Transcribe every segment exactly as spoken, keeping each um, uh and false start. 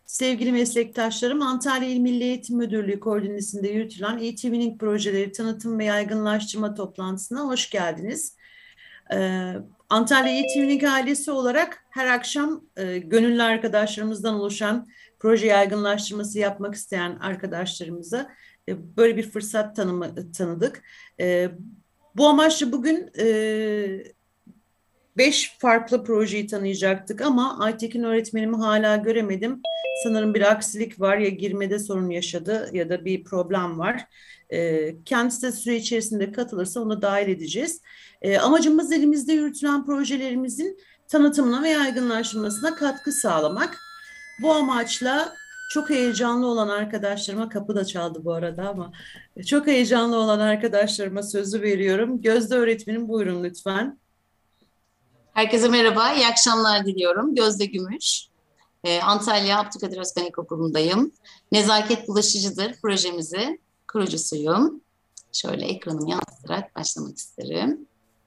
Sevgili meslektaşlarım, Antalya İl Milli Eğitim Müdürlüğü koordinesinde yürütülen e-Twinning projeleri tanıtım ve yaygınlaştırma toplantısına hoş geldiniz. Ee, Antalya e-Twinning ailesi olarak her akşam e, gönüllü arkadaşlarımızdan oluşan proje yaygınlaştırması yapmak isteyen arkadaşlarımıza e, böyle bir fırsat tanımı, tanıdık. E, bu amaçla bugün e, beş farklı projeyi tanıyacaktık ama Aytekin öğretmenimi hala göremedim. Sanırım bir aksilik var, ya girmede sorun yaşadı ya da bir problem var. E, kendisi de süre içerisinde katılırsa onu dahil edeceğiz. E, amacımız elimizde yürütülen projelerimizin tanıtımına ve yaygınlaştırmasına katkı sağlamak. Bu amaçla çok heyecanlı olan arkadaşlarıma, kapı da çaldı bu arada ama çok heyecanlı olan arkadaşlarıma sözü veriyorum. Gözde öğretmenim, buyurun lütfen. Herkese merhaba, iyi akşamlar diliyorum. Gözde Gümüş, Ee, Antalya Abdülkadir Özkan İlkokulu'ndayım. Nezaket Bulaşıcıdır projemizi kurucusuyum. Şöyle ekranımı yansıtarak başlamak isterim.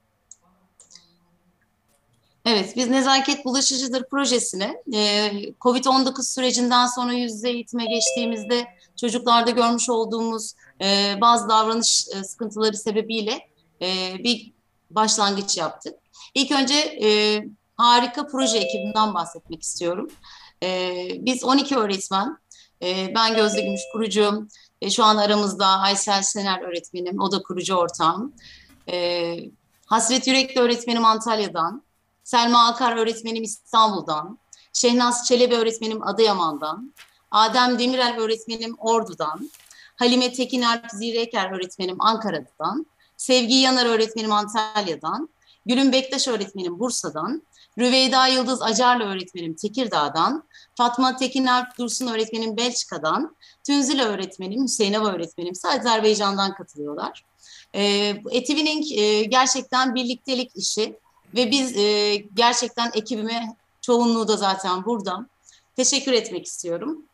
Evet, biz Nezaket Bulaşıcıdır projesini e, kovid on dokuz sürecinden sonra yüz yüze eğitime geçtiğimizde çocuklarda görmüş olduğumuz e, bazı davranış e, sıkıntıları sebebiyle e, bir başlangıç yaptık. İlk önce e, harika proje ekibinden bahsetmek istiyorum. E, biz on iki öğretmen, e, ben Gözde Gümüş kurucum, e, şu an aramızda Aysel Sener öğretmenim, o da kurucu ortağım. E, Hasret Yürekli öğretmenim Antalya'dan, Selma Akar öğretmenim İstanbul'dan, Şehnaz Çelebi öğretmenim Adıyaman'dan, Adem Demirel öğretmenim Ordu'dan, Halime Tekinalp Zireker öğretmenim Ankara'dan, Sevgi Yanar öğretmenim Antalya'dan, Gülüm Bektaş öğretmenim Bursa'dan, Rüveyda Yıldız Acarlı öğretmenim Tekirdağ'dan, Fatma Tekinalp Dursun öğretmenim Belçika'dan, Tünzil öğretmenim, Hüseyinova öğretmenim ise Azerbaycan'dan katılıyorlar. E, e-Twinning e, gerçekten birliktelik işi. Ve biz e, gerçekten ekibime, çoğunluğu da zaten burada, teşekkür etmek istiyorum.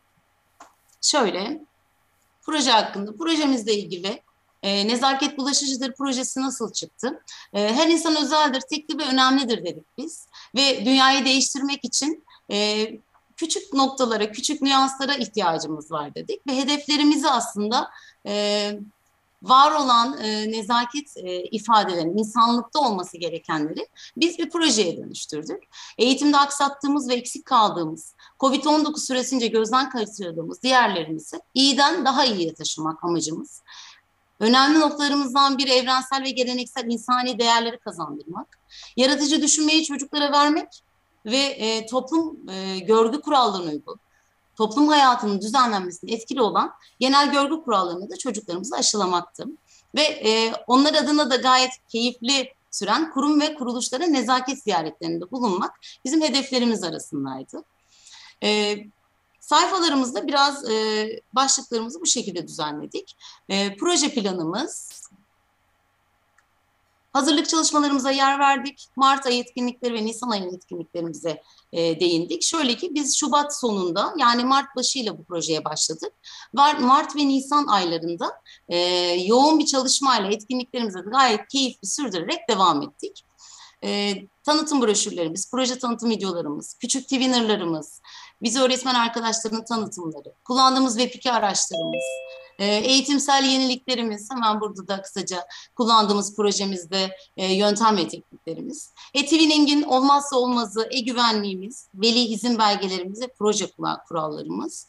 Şöyle, proje hakkında, projemizle ilgili e, Nezaket Bulaşıcıdır projesi nasıl çıktı? E, her insan özeldir, tekli ve önemlidir dedik biz. Ve dünyayı değiştirmek için e, küçük noktalara, küçük nüanslara ihtiyacımız var dedik. Ve hedeflerimizi aslında... E, var olan e, nezaket e, ifadelerinin insanlıkta olması gerekenleri biz bir projeye dönüştürdük. Eğitimde aksattığımız ve eksik kaldığımız, kovid on dokuz süresince gözden kaçırdığımız diğerlerimizi iyiden daha iyiye taşımak amacımız. Önemli noktalarımızdan biri evrensel ve geleneksel insani değerleri kazandırmak, yaratıcı düşünmeyi çocuklara vermek ve e, toplum e, görgü kurallarına uygun, toplum hayatının düzenlenmesine etkili olan genel görgü kurallarını da çocuklarımıza aşılamaktı. Ve e, onlar adına da gayet keyifli süren kurum ve kuruluşlara nezaket ziyaretlerinde bulunmak bizim hedeflerimiz arasındaydı. E, sayfalarımızda biraz e, başlıklarımızı bu şekilde düzenledik. E, proje planımız, hazırlık çalışmalarımıza yer verdik. Mart ayı etkinlikleri ve Nisan ayı etkinliklerimize e, değindik. Şöyle ki biz Şubat sonunda, yani Mart başıyla bu projeye başladık. Mart ve Nisan aylarında e, yoğun bir çalışmayla etkinliklerimize gayet keyifli sürdürerek devam ettik. E, tanıtım broşürlerimiz, proje tanıtım videolarımız, küçük twinnerlarımız, bizi öğretmen arkadaşlarının tanıtımları, kullandığımız web iki araçlarımız, e, eğitimsel yeniliklerimiz, hemen burada da kısaca kullandığımız projemizde e, yöntem ve tekniklerimiz, e-Twinning'in olmazsa olmazı e-güvenliğimiz, veli izin belgelerimiz ve proje kurallarımız.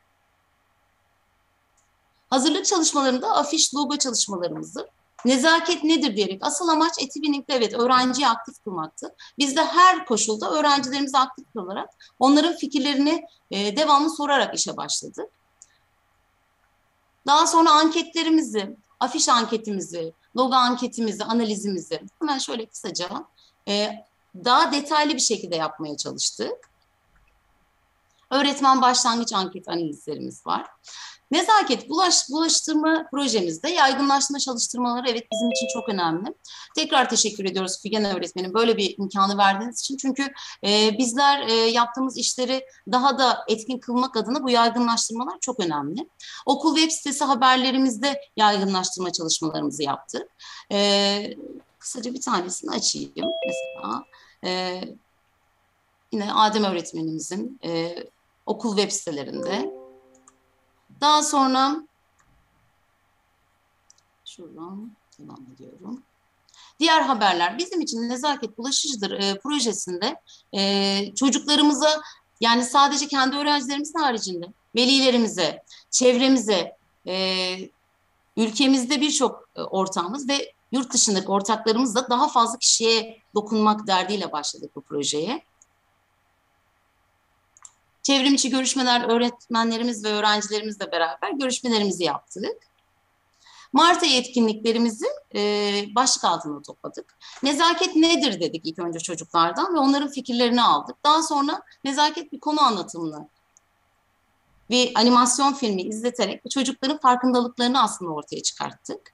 Hazırlık çalışmalarında afiş, logo çalışmalarımızdır. Nezaket nedir diyerek asıl amaç e-Twinning'de evet öğrenciyi aktif kılmaktı. Biz de her koşulda öğrencilerimizi aktif kılarak onların fikirlerini e, devamlı sorarak işe başladık. Daha sonra anketlerimizi, afiş anketimizi, logo anketimizi, analizimizi hemen şöyle kısaca e, daha detaylı bir şekilde yapmaya çalıştık. Öğretmen başlangıç anket analizlerimiz var. Nezaket bulaş, bulaştırma projemizde yaygınlaştırma çalıştırmaları evet bizim için çok önemli. Tekrar teşekkür ediyoruz Figen öğretmenim böyle bir imkanı verdiğiniz için. Çünkü e, bizler e, yaptığımız işleri daha da etkin kılmak adına bu yaygınlaştırmalar çok önemli. Okul web sitesi haberlerimizde yaygınlaştırma çalışmalarımızı yaptık. E, kısaca bir tanesini açayım mesela. E, yine Adem öğretmenimizin... E, okul web sitelerinde. Daha sonra şuradan devam ediyorum. Diğer haberler bizim için Nezaket Bulaşıcıdır e, projesinde e, çocuklarımıza, yani sadece kendi öğrencilerimizin haricinde velilerimize, çevremize, e, ülkemizde birçok e, ortağımız ve yurt dışındaki ortaklarımızla daha fazla kişiye dokunmak derdiyle başladık bu projeye. Çevrim içi görüşmeler, öğretmenlerimiz ve öğrencilerimizle beraber görüşmelerimizi yaptık. Mart ayı etkinliklerimizi e, başlık altına topladık. Nezaket nedir dedik ilk önce çocuklardan ve onların fikirlerini aldık. Daha sonra nezaket bir konu anlatımını, bir animasyon filmi izleterek çocukların farkındalıklarını aslında ortaya çıkarttık.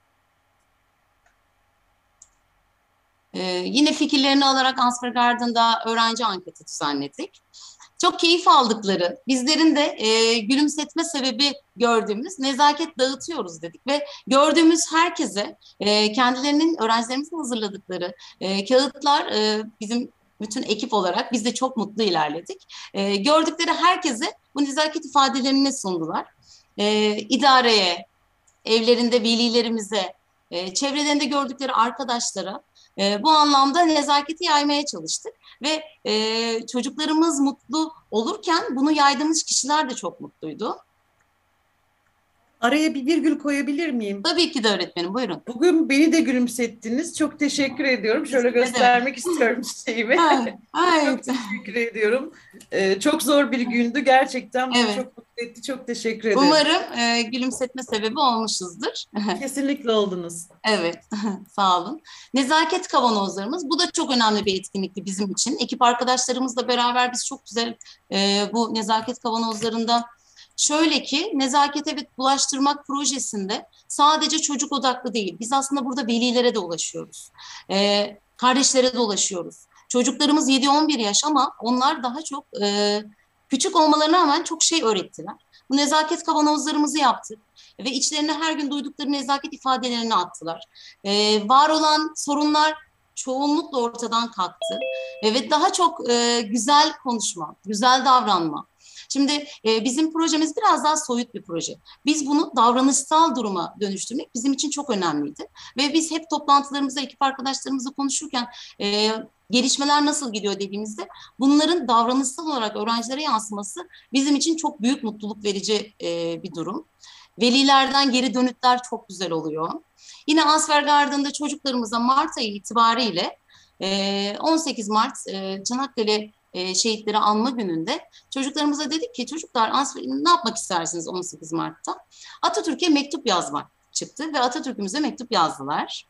Ee, yine fikirlerini alarak Answer Garden'da öğrenci anketi düzenledik. Çok keyif aldıkları, bizlerin de e, gülümsetme sebebi gördüğümüz nezaket dağıtıyoruz dedik ve gördüğümüz herkese e, kendilerinin, öğrencilerimizin hazırladıkları e, kağıtlar, e, bizim bütün ekip olarak biz de çok mutlu ilerledik. E, gördükleri herkese bu nezaket ifadelerini sundular. E, idareye, evlerinde velilerimize, e, çevrelerinde gördükleri arkadaşlara e, bu anlamda nezaketi yaymaya çalıştık. Ve e, çocuklarımız mutlu olurken bunu yaydığımız kişiler de çok mutluydu. Araya bir virgül koyabilir miyim? Tabii ki de öğretmenim, buyurun. Bugün beni de gülümsettiniz. Çok teşekkür ediyorum. Şöyle göstermek istiyorum şeyimi. Çok teşekkür ediyorum. Ee, çok zor bir gündü. Gerçekten beni evet. çok mutlu etti. Çok teşekkür ederim. Umarım e, gülümsetme sebebi olmuşuzdur. Kesinlikle oldunuz. Evet, sağ olun. Nezaket kavanozlarımız, bu da çok önemli bir etkinlikti bizim için. Ekip arkadaşlarımızla beraber biz çok güzel e, bu nezaket kavanozlarında, şöyle ki nezakete ve bulaştırmak projesinde sadece çocuk odaklı değil. Biz aslında burada velilere de ulaşıyoruz. Ee, kardeşlere de ulaşıyoruz. Çocuklarımız yedi on bir yaş ama onlar daha çok e, küçük olmalarına rağmen çok şey öğrettiler. Bu nezaket kavanozlarımızı yaptık ve içlerine her gün duydukları nezaket ifadelerini attılar. Ee, var olan sorunlar çoğunlukla ortadan kalktı. Ve evet, daha çok e, güzel konuşma, güzel davranma. Şimdi e, bizim projemiz biraz daha soyut bir proje. Biz bunu davranışsal duruma dönüştürmek bizim için çok önemliydi. Ve biz hep toplantılarımızda ekip arkadaşlarımızla konuşurken e, gelişmeler nasıl gidiyor dediğimizde bunların davranışsal olarak öğrencilere yansıması bizim için çok büyük mutluluk verici e, bir durum. Velilerden geri dönütler çok güzel oluyor. Yine Answer Garden'da çocuklarımıza Mart ayı itibariyle e, on sekiz Mart e, Çanakkale E, şehitleri anma gününde çocuklarımıza dedik ki çocuklar ne yapmak istersiniz on sekiz Mart'ta? Atatürk'e mektup yazmak çıktı ve Atatürk'ümüze mektup yazdılar.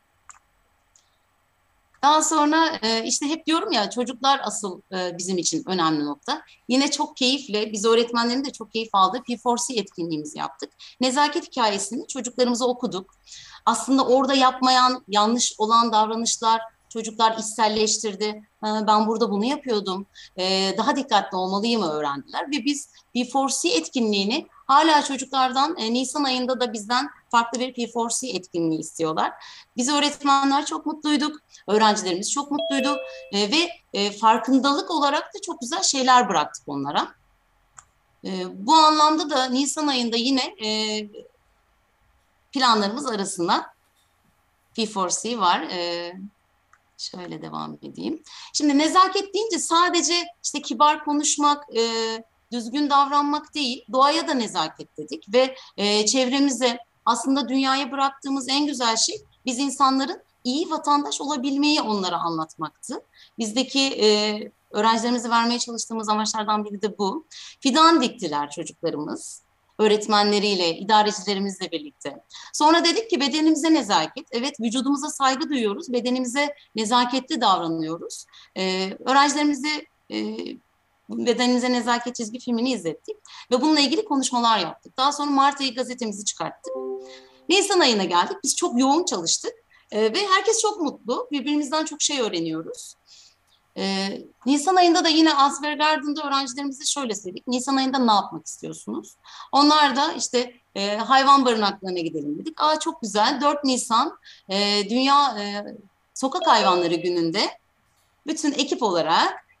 Daha sonra e, işte hep diyorum ya, çocuklar asıl e, bizim için önemli nokta. Yine çok keyifle, biz öğretmenlerin de çok keyif aldığı P dört C etkinliğimizi yaptık. Nezaket hikayesini çocuklarımıza okuduk. Aslında orada yapmayan, yanlış olan davranışlar çocuklar içselleştirdi. Ben burada bunu yapıyordum. Daha dikkatli olmalıyım öğrendiler. Ve biz P dört C etkinliğini hala çocuklardan Nisan ayında da bizden farklı bir P dört C etkinliği istiyorlar. Biz öğretmenler çok mutluyduk. Öğrencilerimiz çok mutluydu. Ve farkındalık olarak da çok güzel şeyler bıraktık onlara. Bu anlamda da Nisan ayında yine planlarımız arasında P dört C var. Şöyle devam edeyim. Şimdi nezaket deyince sadece işte kibar konuşmak, e, düzgün davranmak değil, doğaya da nezaket dedik ve e, çevremize, aslında dünyaya bıraktığımız en güzel şey biz insanların iyi vatandaş olabilmeyi onlara anlatmaktı. Bizdeki e, öğrencilerimize vermeye çalıştığımız amaçlardan biri de bu. Fidan diktiler çocuklarımız, öğretmenleriyle, idarecilerimizle birlikte. Sonra dedik ki bedenimize nezaket. Evet, vücudumuza saygı duyuyoruz, bedenimize nezaketli davranıyoruz. Ee, öğrencilerimize e, bedenimize nezaket çizgi filmini izlettik ve bununla ilgili konuşmalar yaptık. Daha sonra Mart ayı gazetemizi çıkarttık. Nisan ayına geldik, biz çok yoğun çalıştık ee, ve herkes çok mutlu, birbirimizden çok şey öğreniyoruz. Ee, Nisan ayında da yine Answer Garden'da öğrencilerimize şöyle söyledik. Nisan ayında ne yapmak istiyorsunuz? Onlar da işte e, hayvan barınaklarına gidelim dedik. Aa, çok güzel. dört Nisan e, Dünya e, Sokak Hayvanları Günü'nde bütün ekip olarak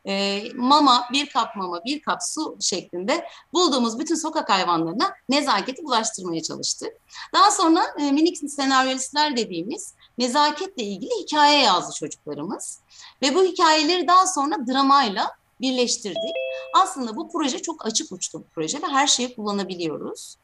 e, mama, bir kap mama, bir kap su şeklinde bulduğumuz bütün sokak hayvanlarına nezaketi bulaştırmaya çalıştık. Daha sonra e, minik senaryolistler dediğimiz nezaketle ilgili hikaye yazdı çocuklarımız. Ve bu hikayeleri daha sonra dramayla birleştirdik. Aslında bu proje çok açık uçlu bir proje ve her şeyi kullanabiliyoruz.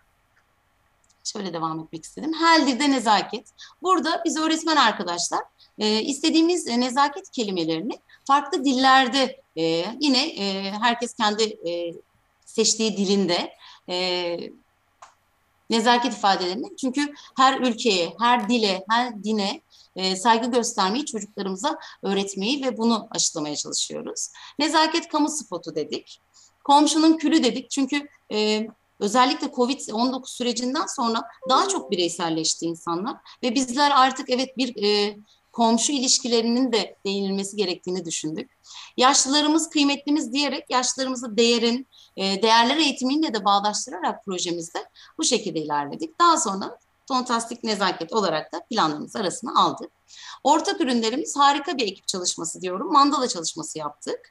Şöyle devam etmek istedim. Her dilde nezaket. Burada biz öğretmen arkadaşlar e, istediğimiz e, nezaket kelimelerini farklı dillerde e, yine e, herkes kendi e, seçtiği dilinde e, nezaket ifadelerini, çünkü her ülkeye, her dile, her dine e, saygı göstermeyi çocuklarımıza öğretmeyi ve bunu aşılamaya çalışıyoruz. Nezaket kamu spotu dedik. Komşunun külü dedik, çünkü e, özellikle kovid on dokuz sürecinden sonra daha çok bireyselleşti insanlar ve bizler artık evet bir e, komşu ilişkilerinin de değinilmesi gerektiğini düşündük. Yaşlılarımız kıymetlimiz diyerek yaşlılarımıza değerin, e, değerler eğitimiyle de bağdaştırarak projemizde bu şekilde ilerledik. Daha sonra Tontastik Nezaket olarak da planlarımız arasına aldık. Ortak ürünlerimiz harika bir ekip çalışması diyorum. Mandala çalışması yaptık.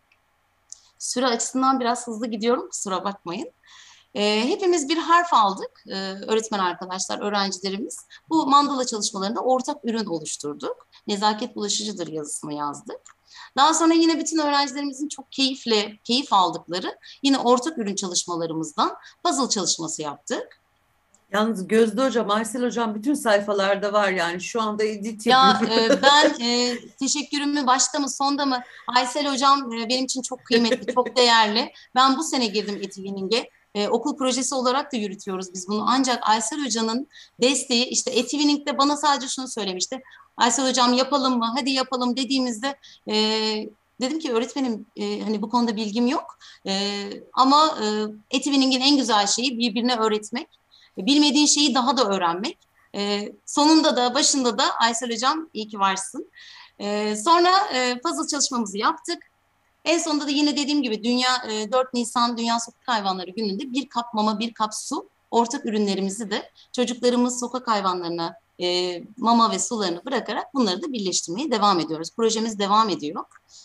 Süre açısından biraz hızlı gidiyorum, kusura bakmayın. E, hepimiz bir harf aldık, e, öğretmen arkadaşlar, öğrencilerimiz. Bu mandala çalışmalarında ortak ürün oluşturduk. Nezaket bulaşıcıdır yazısını yazdık. Daha sonra yine bütün öğrencilerimizin çok keyifle, keyif aldıkları yine ortak ürün çalışmalarımızdan puzzle çalışması yaptık. Yalnız Gözde Hocam, Aysel Hocam bütün sayfalarda var, yani şu anda edit Ya yapıyorum. e, ben e, teşekkürümü başta mı sonda mı, Aysel Hocam e, benim için çok kıymetli, çok değerli. Ben bu sene girdim Etiwinning'e. E, okul projesi olarak da yürütüyoruz biz bunu. Ancak Aysel Hoca'nın desteği, işte Etiwinning'de bana sadece şunu söylemişti. Aysel Hocam yapalım mı? Hadi yapalım dediğimizde e, dedim ki öğretmenim e, hani bu konuda bilgim yok. E, ama e, Etiwinning'in en güzel şeyi birbirine öğretmek. Bilmediğin şeyi daha da öğrenmek. Ee, sonunda da başında da Aysel Hocam iyi ki varsın. Ee, sonra e, puzzle çalışmamızı yaptık. En sonunda da yine dediğim gibi Dünya e, dört Nisan Dünya Sokak Hayvanları Günü'nde bir kap mama, bir kap su ortak ürünlerimizi de çocuklarımız sokak hayvanlarına e, mama ve sularını bırakarak bunları da birleştirmeye devam ediyoruz. Projemiz devam ediyor.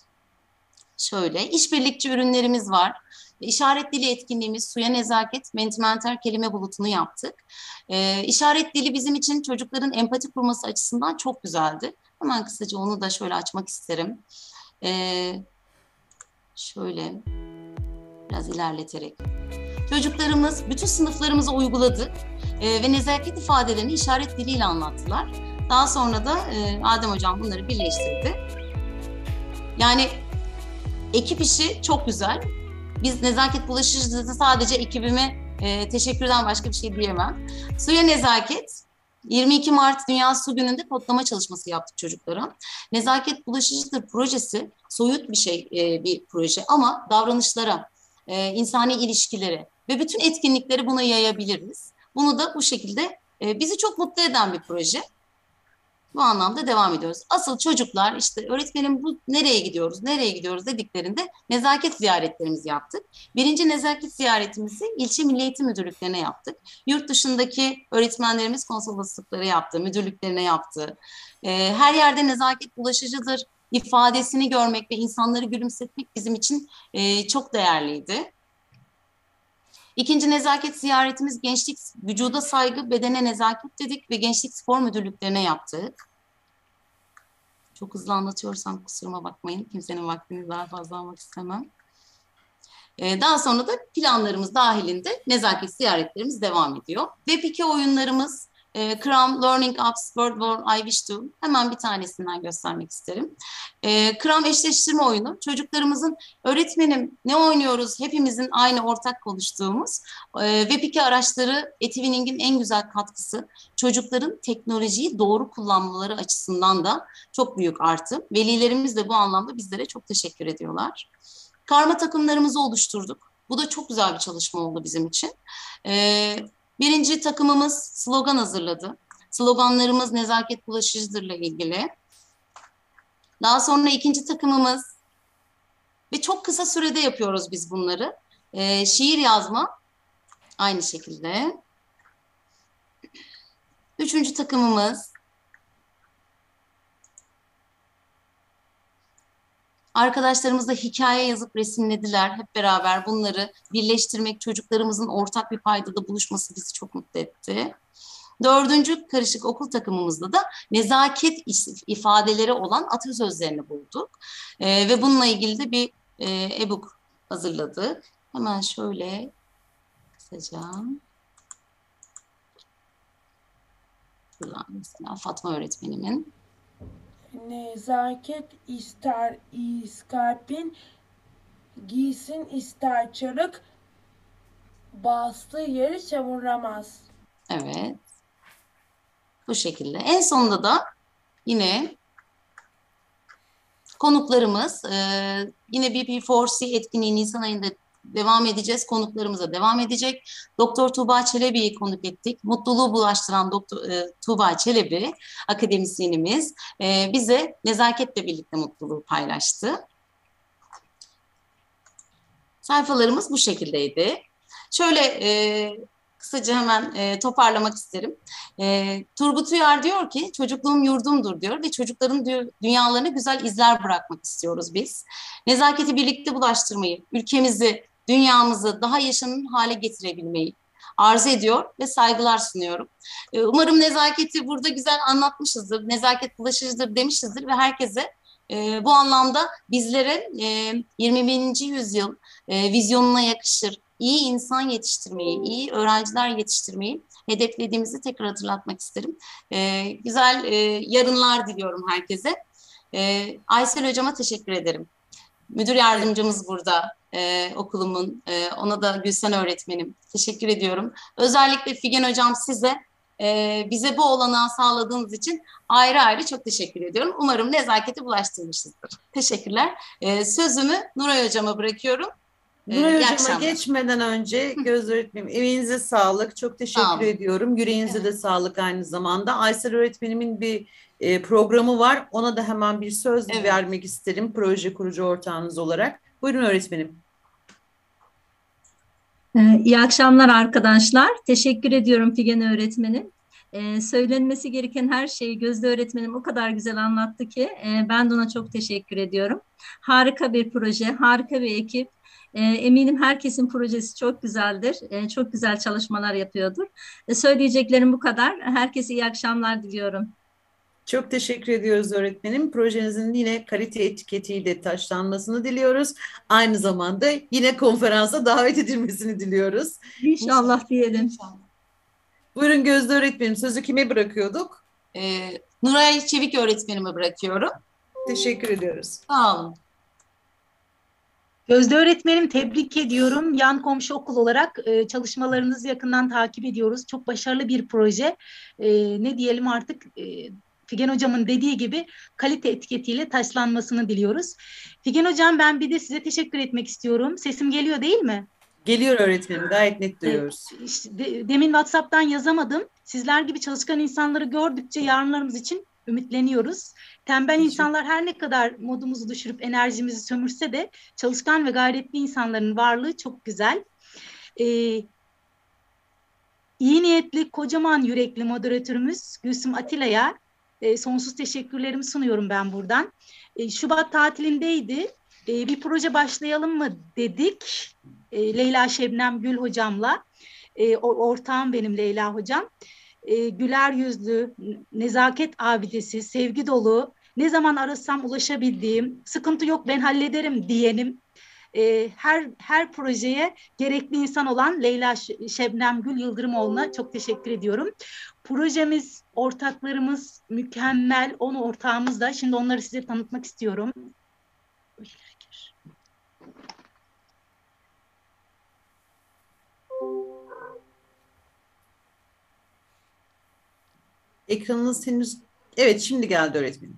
Şöyle, işbirlikçi ürünlerimiz var. İşaret dili etkinliğimiz, suya nezaket, mentimenter kelime bulutunu yaptık. Ee, işaret dili bizim için çocukların empati kurması açısından çok güzeldi. Hemen kısaca onu da şöyle açmak isterim. Ee, şöyle, biraz ilerleterek. Çocuklarımız bütün sınıflarımıza uyguladı ee, ve nezaket ifadelerini işaret diliyle anlattılar. Daha sonra da e, Adem Hocam bunları birleştirdi. Yani ekip işi çok güzel. Biz nezaket bulaşıcıda sadece ekibime e, teşekkürden başka bir şey diyemem. Suya nezaket, yirmi iki Mart Dünya Su Günü'nde kodlama çalışması yaptık çocuklara. Nezaket bulaşıcıdır projesi soyut bir şey, e, bir proje ama davranışlara, e, insani ilişkilere ve bütün etkinlikleri buna yayabiliriz. Bunu da bu şekilde e, bizi çok mutlu eden bir proje. Bu anlamda devam ediyoruz. Asıl çocuklar işte öğretmenim bu nereye gidiyoruz, nereye gidiyoruz dediklerinde nezaket ziyaretlerimizi yaptık. Birinci nezaket ziyaretimizi ilçe Milli Eğitim Müdürlüklerine yaptık. Yurt dışındaki öğretmenlerimiz konsoloslukları yaptı, müdürlüklerine yaptı. Ee, her yerde nezaket bulaşıcıdır ifadesini görmek ve insanları gülümsetmek bizim için e, çok değerliydi. İkinci nezaket ziyaretimiz gençlik, vücuda saygı, bedene nezaket dedik ve gençlik spor müdürlüklerine yaptık. Çok hızlı anlatıyorsam kusuruma bakmayın. Kimsenin vaktini daha fazla almak istemem. Ee, daha sonra da planlarımız dahilinde nezaket ziyaretlerimiz devam ediyor. Web iki oyunlarımız, e, Cram, Learning Apps, Word War, I Wish To. Hemen bir tanesinden göstermek isterim. E, Cram eşleştirme oyunu. Çocuklarımızın öğretmenim ne oynuyoruz? Hepimizin aynı ortak konuştuğumuz. E, Web iki araçları Etiwinning'in en güzel katkısı. Çocukların teknolojiyi doğru kullanmaları açısından da çok büyük artı. Velilerimiz de bu anlamda bizlere çok teşekkür ediyorlar. Karma takımlarımızı oluşturduk. Bu da çok güzel bir çalışma oldu bizim için. Ee, birinci takımımız slogan hazırladı. Sloganlarımız nezaket bulaşıcıdırla ilgili. Daha sonra ikinci takımımız ve çok kısa sürede yapıyoruz biz bunları. Ee, şiir yazma aynı şekilde. Üçüncü takımımız Arkadaşlarımız da hikaye yazıp resimlediler. Hep beraber bunları birleştirmek, çocuklarımızın ortak bir paydada buluşması bizi çok mutlu etti. Dördüncü karışık okul takımımızda da nezaket ifadeleri olan atasözlerini bulduk. Ee, ve bununla ilgili de bir e, e-book hazırladık. Hemen şöyle kısaca. Buradan mesela Fatma öğretmenimin. Nezaket ister iskalpin, giysin ister çarık, bastığı yeri çavuramaz. Evet. Bu şekilde. En sonunda da yine konuklarımız, e, yine B P dört C etkinliği Nisan ayında devam edeceğiz. Konuklarımıza devam edecek. Doktor Tuğba Çelebi'yi konuk ettik. Mutluluğu bulaştıran Doktor e, Tuğba Çelebi, akademisyenimiz, e, bize nezaketle birlikte mutluluğu paylaştı. Sayfalarımız bu şekildeydi. Şöyle e, kısaca hemen e, toparlamak isterim. E, Turgut Uyar diyor ki, çocukluğum yurdumdur diyor ve çocukların diyor, dünyalarına güzel izler bırakmak istiyoruz biz. Nezaketi birlikte bulaştırmayı, ülkemizi, dünyamızı daha yaşanır hale getirebilmeyi arzu ediyor ve saygılar sunuyorum. E, umarım nezaketi burada güzel anlatmışızdır, nezaket bulaşıcıdır demişizdir ve herkese e, bu anlamda bizlere e, yirmi birinci yüzyıl e, vizyonuna yakışır, iyi insan yetiştirmeyi, iyi öğrenciler yetiştirmeyi hedeflediğimizi tekrar hatırlatmak isterim. Ee, güzel e, yarınlar diliyorum herkese. Ee, Aysel Hocama teşekkür ederim. Müdür yardımcımız burada, e, okulumun. E, ona da Gülsen öğretmenim. Teşekkür ediyorum. Özellikle Figen Hocam size, e, bize bu olanağı sağladığınız için ayrı ayrı çok teşekkür ediyorum. Umarım nezaketi bulaştırmışızdır. Teşekkürler. E, sözümü Nuray Hocama bırakıyorum. Nuray Hocam'a geçmeden önce Göz öğretmenim, emeğinize sağlık. Çok teşekkür ediyorum. Yüreğinize evet. de sağlık aynı zamanda. Aysel öğretmenimin bir e, programı var. Ona da hemen bir söz evet. vermek isterim. Proje kurucu ortağınız olarak. Buyurun öğretmenim. Ee, iyi akşamlar arkadaşlar. Teşekkür ediyorum Figen öğretmenim. Ee, söylenmesi gereken her şeyi Gözde öğretmenim o kadar güzel anlattı ki e, ben de ona çok teşekkür ediyorum. Harika bir proje, harika bir ekip. E, eminim herkesin projesi çok güzeldir. E, çok güzel çalışmalar yapıyordur. E, söyleyeceklerim bu kadar. Herkese iyi akşamlar diliyorum. Çok teşekkür ediyoruz öğretmenim. Projenizin yine kalite etiketiyle taşlanmasını diliyoruz. Aynı zamanda yine konferansa davet edilmesini diliyoruz. İnşallah diyelim. Buyurun Gözde öğretmenim. Sözü kime bırakıyorduk? Ee, Nuray Çevik öğretmenime bırakıyorum. Teşekkür ediyoruz. Sağ olun. Gözde öğretmenim tebrik ediyorum. Yan komşu okul olarak e, çalışmalarınızı yakından takip ediyoruz. Çok başarılı bir proje. E, ne diyelim artık e, Figen Hocam'ın dediği gibi kalite etiketiyle taşlanmasını diliyoruz. Figen Hocam ben bir de size teşekkür etmek istiyorum. Sesim geliyor değil mi? Geliyor öğretmenim. Gayet net duyuyoruz. E, işte, de, demin WhatsApp'tan yazamadım. Sizler gibi çalışkan insanları gördükçe yarınlarımız için ümitleniyoruz. Tembel insanlar her ne kadar modumuzu düşürüp enerjimizi sömürse de çalışkan ve gayretli insanların varlığı çok güzel. Ee, iyi niyetli, kocaman yürekli moderatörümüz Gülsüm Atilla'ya e, sonsuz teşekkürlerimi sunuyorum ben buradan. E, Şubat tatilindeydi. E, bir proje başlayalım mı dedik. E, Leyla Şebnem Gül hocamla. E, ortağım benim Leyla hocam. E, güler yüzlü, nezaket abidesi, sevgi dolu, ne zaman arasam ulaşabildiğim, sıkıntı yok ben hallederim diyenim, e, her her projeye gerekli insan olan Leyla Şebnem Gül Yıldırımoğlu'na çok teşekkür ediyorum. Projemiz, ortaklarımız mükemmel, on ortağımız da. Şimdi onları size tanıtmak istiyorum. Ekranınız henüz... Evet, şimdi geldi öğretmenim.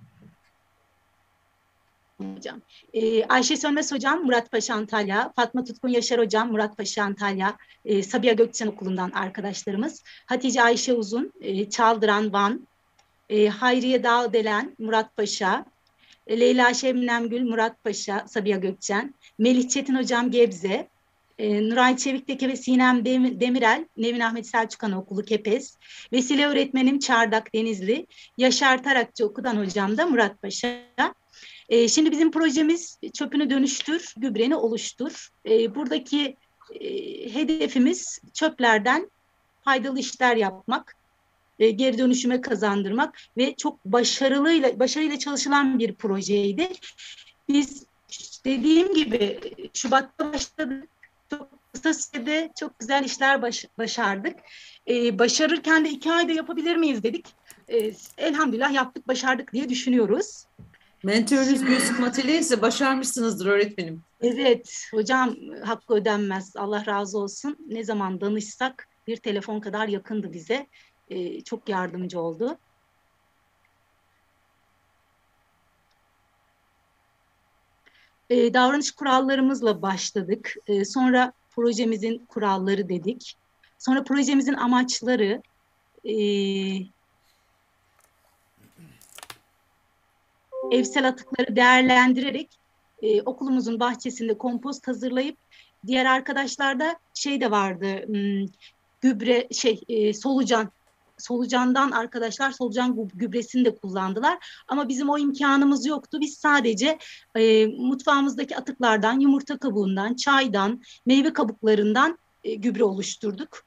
Hocam. Ee, Ayşe Sönmez Hocam, Muratpaşa Antalya, Fatma Tutkun Yaşar Hocam, Muratpaşa Antalya, e, Sabiha Gökçen Okulu'ndan arkadaşlarımız, Hatice Ayşe Uzun, e, Çaldıran Van, e, Hayriye Dağdelen, Muratpaşa, e, Leyla Şebnem Gül, Muratpaşa, Sabiha Gökçen, Melih Çetin Hocam Gebze, E, Nuray Çevikteke ve Sinem Demirel, Nevin Ahmet Selçuk Anaokulu Kepez, Vesile öğretmenim Çardak Denizli, Yaşar Tarakçı Okudan hocam da Muratpaşa. E, şimdi bizim projemiz çöpünü dönüştür, gübreni oluştur. E, buradaki e, hedefimiz çöplerden faydalı işler yapmak, e, geri dönüşüme kazandırmak ve çok başarılıyla başarıyla çalışılan bir projeydi. Biz dediğim gibi Şubat'ta başladık. Çok kısa sürede çok güzel işler baş, başardık. Ee, başarırken de iki ayda yapabilir miyiz dedik. Ee, elhamdülillah yaptık, başardık diye düşünüyoruz. Mentörünüz Gülsüm Atilla ise başarmışsınızdır öğretmenim. Evet, hocam hakkı ödenmez. Allah razı olsun. Ne zaman danışsak bir telefon kadar yakındı bize. Ee, çok yardımcı oldu. E, davranış kurallarımızla başladık. E, sonra projemizin kuralları dedik. Sonra projemizin amaçları, e, evsel atıkları değerlendirerek e, okulumuzun bahçesinde kompost hazırlayıp diğer arkadaşlarda şey de vardı, hmm, gübre şey e, solucan solucandan arkadaşlar solucan gübresini de kullandılar. Ama bizim o imkanımız yoktu. Biz sadece e, mutfağımızdaki atıklardan, yumurta kabuğundan, çaydan, meyve kabuklarından e, gübre oluşturduk.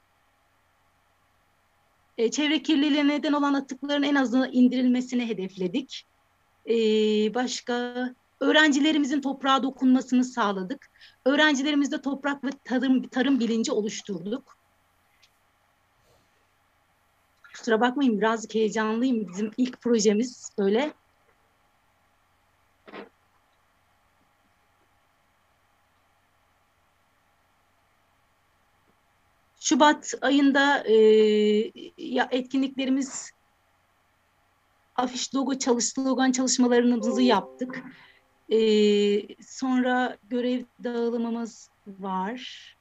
E, çevre kirliliğine neden olan atıkların en azına indirilmesini hedefledik. E, başka öğrencilerimizin toprağa dokunmasını sağladık. Öğrencilerimizde toprak ve tarım, tarım bilinci oluşturduk. Kusura bakmayın birazcık heyecanlıyım. Bizim ilk projemiz böyle. Şubat ayında e, ya etkinliklerimiz afiş logo çalış slogan çalışmalarımızı yaptık. E, sonra görev dağılımımız var.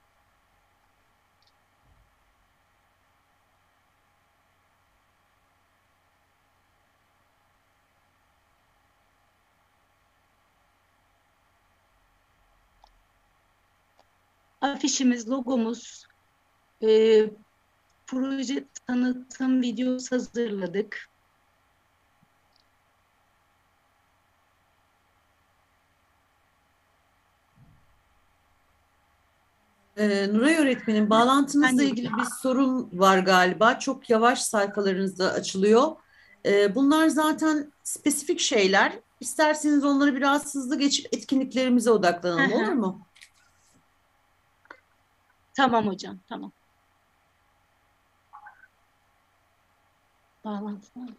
Afişimiz, logomuz, e, proje tanıtım videosu hazırladık. Ee, Nuray öğretmenim, bağlantınızla ilgili bir sorun var galiba. Çok yavaş sayfalarınızda açılıyor. Ee, bunlar zaten spesifik şeyler. İsterseniz onları biraz hızlı geçip etkinliklerimize odaklanalım, olur mu? Tamam hocam, tamam. Bağlantıdan.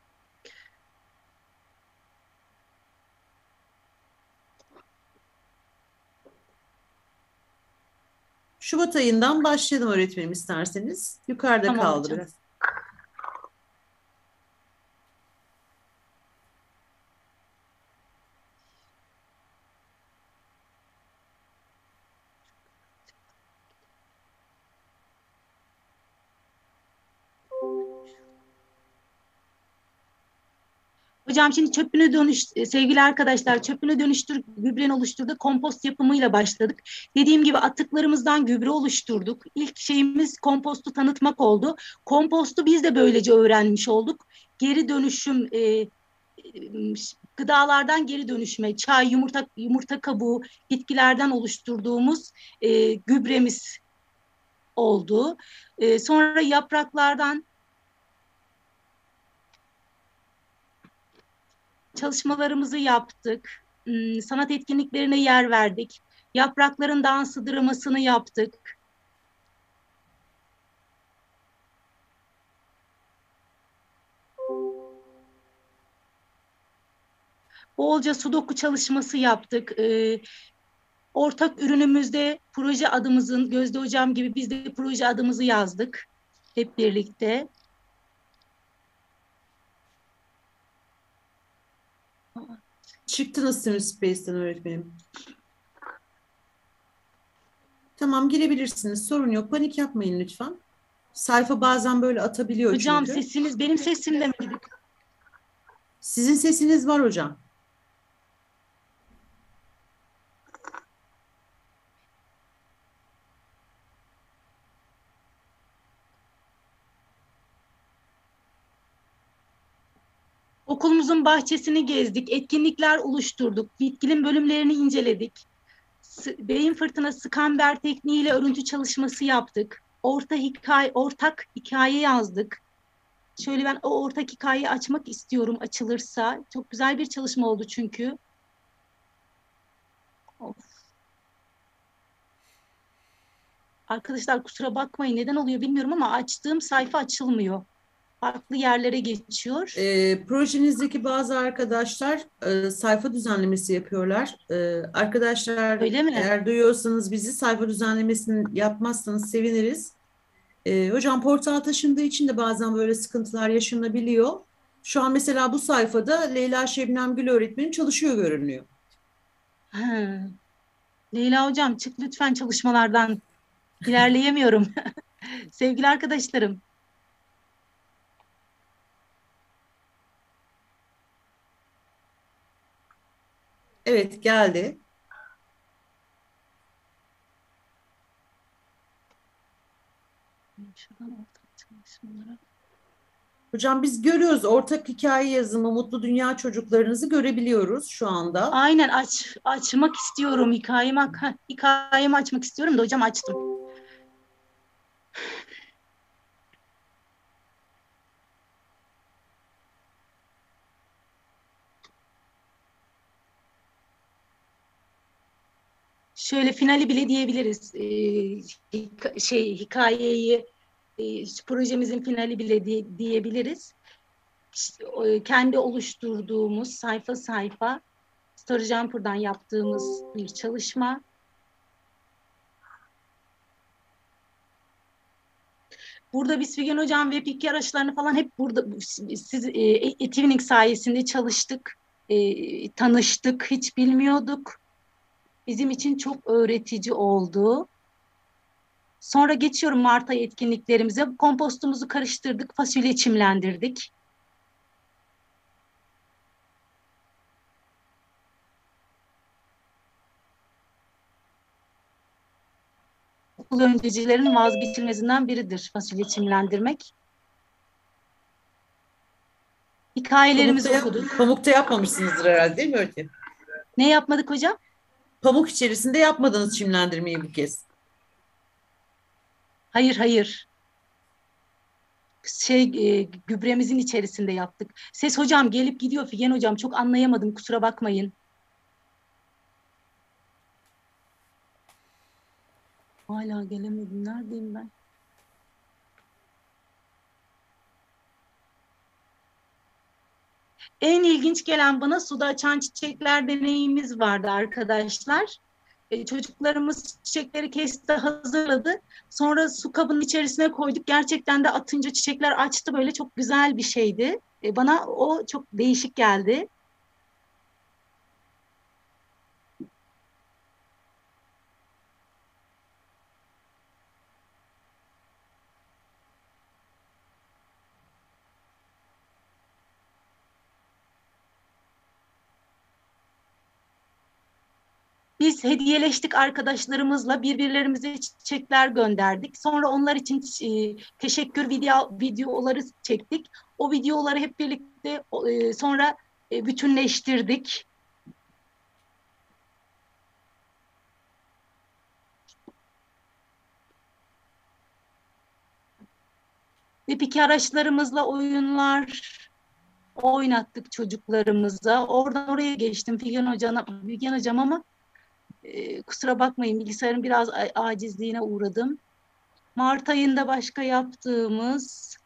Şubat ayından başlayalım öğretmenim isterseniz. Yukarıda Tamam kaldı hocam. biraz. Hocam şimdi çöpünü dönüş, sevgili arkadaşlar çöpünü dönüştür, gübreni oluşturduk, kompost yapımıyla başladık. Dediğim gibi atıklarımızdan gübre oluşturduk. İlk şeyimiz kompostu tanıtmak oldu. Kompostu biz de böylece öğrenmiş olduk. Geri dönüşüm, e, gıdalardan geri dönüşme, çay, yumurta, yumurta kabuğu, bitkilerden oluşturduğumuz e, gübremiz oldu. E, sonra yapraklardan çalışmalarımızı yaptık. Sanat etkinliklerine yer verdik. Yaprakların dans dramasını yaptık. Bolca sudoku çalışması yaptık. Ortak ürünümüzde proje adımızın, Gözde Hocam gibi biz de proje adımızı yazdık. Hep birlikte. Çıktınız Space'ten öğretmenim. Tamam, girebilirsiniz. Sorun yok. Panik yapmayın lütfen. Sayfa bazen böyle atabiliyor Hocam çünkü. sesiniz benim sesimle mi gidiyor? Sizin sesiniz var hocam. Okulumuzun bahçesini gezdik, etkinlikler oluşturduk, bitkinin bölümlerini inceledik. Beyin fırtınası kamber tekniğiyle örüntü çalışması yaptık. Orta hikaye, ortak hikaye yazdık. Şöyle ben o ortak hikayeyi açmak istiyorum açılırsa. Çok güzel bir çalışma oldu çünkü. Of. Arkadaşlar kusura bakmayın neden oluyor bilmiyorum ama açtığım sayfa açılmıyor. Farklı yerlere geçiyor. E, projenizdeki bazı arkadaşlar e, sayfa düzenlemesi yapıyorlar. E, arkadaşlar Öyle mi? eğer duyuyorsanız bizi sayfa düzenlemesini yapmazsanız seviniriz. E, hocam portal taşındığı için de bazen böyle sıkıntılar yaşanabiliyor. Şu an mesela bu sayfada Leyla Şebnem Gül öğretmenim çalışıyor görünüyor. Ha. Leyla hocam çık lütfen çalışmalardan. İlerleyemiyorum. Sevgili arkadaşlarım. Evet, geldi. Şuradan ortak çalışmalara. Hocam biz görüyoruz ortak hikaye yazımı, Mutlu Dünya çocuklarınızı görebiliyoruz şu anda. Aynen aç açmak istiyorum hikayemi heh, hikayemi açmak istiyorum da hocam açtım. Şöyle finali bile diyebiliriz. Ee, hika- şey hikayeyi e, projemizin finali bile diye- diyebiliriz. İşte, e, kendi oluşturduğumuz sayfa sayfa Story Jumper'dan yaptığımız bir çalışma. Burada biz Figen Hocam ve Piki araçlarını falan hep burada siz e, Etwining sayesinde çalıştık, e, tanıştık, hiç bilmiyorduk. Bizim için çok öğretici oldu. Sonra geçiyorum Mart ayı etkinliklerimize. Kompostumuzu karıştırdık, fasulye çimlendirdik. Okul öncecilerin vazgeçilmezinden biridir fasulye çimlendirmek. Hikayelerimizi Pamukta, okuduk. yap, pamukta yapmamışsınızdır herhalde değil mi öğretmenim? Ne yapmadık hocam? Pamuk içerisinde yapmadınız çimlendirmeyi bu kez. Hayır, hayır. Şey, e, gübremizin içerisinde yaptık. Ses hocam gelip gidiyor Figen hocam. Çok anlayamadım, kusura bakmayın. Hala gelemedim. Neredeyim ben? En ilginç gelen bana suda açan çiçekler deneyimimiz vardı arkadaşlar. E, çocuklarımız çiçekleri kesti, hazırladı. Sonra su kabının içerisine koyduk. Gerçekten de atınca çiçekler açtı. Böyle çok güzel bir şeydi. E, bana o çok değişik geldi. Biz hediyeleştik arkadaşlarımızla, birbirlerimize çiçekler gönderdik. Sonra onlar için e, teşekkür video videoları çektik. O videoları hep birlikte e, sonra e, bütünleştirdik. Ve peki araçlarımızla oyunlar oynattık çocuklarımıza. Oradan oraya geçtim Figen Hocam, Figen Hocam ama Ee, kusura bakmayın bilgisayarın biraz acizliğine uğradım. Mart ayında başka yaptığımız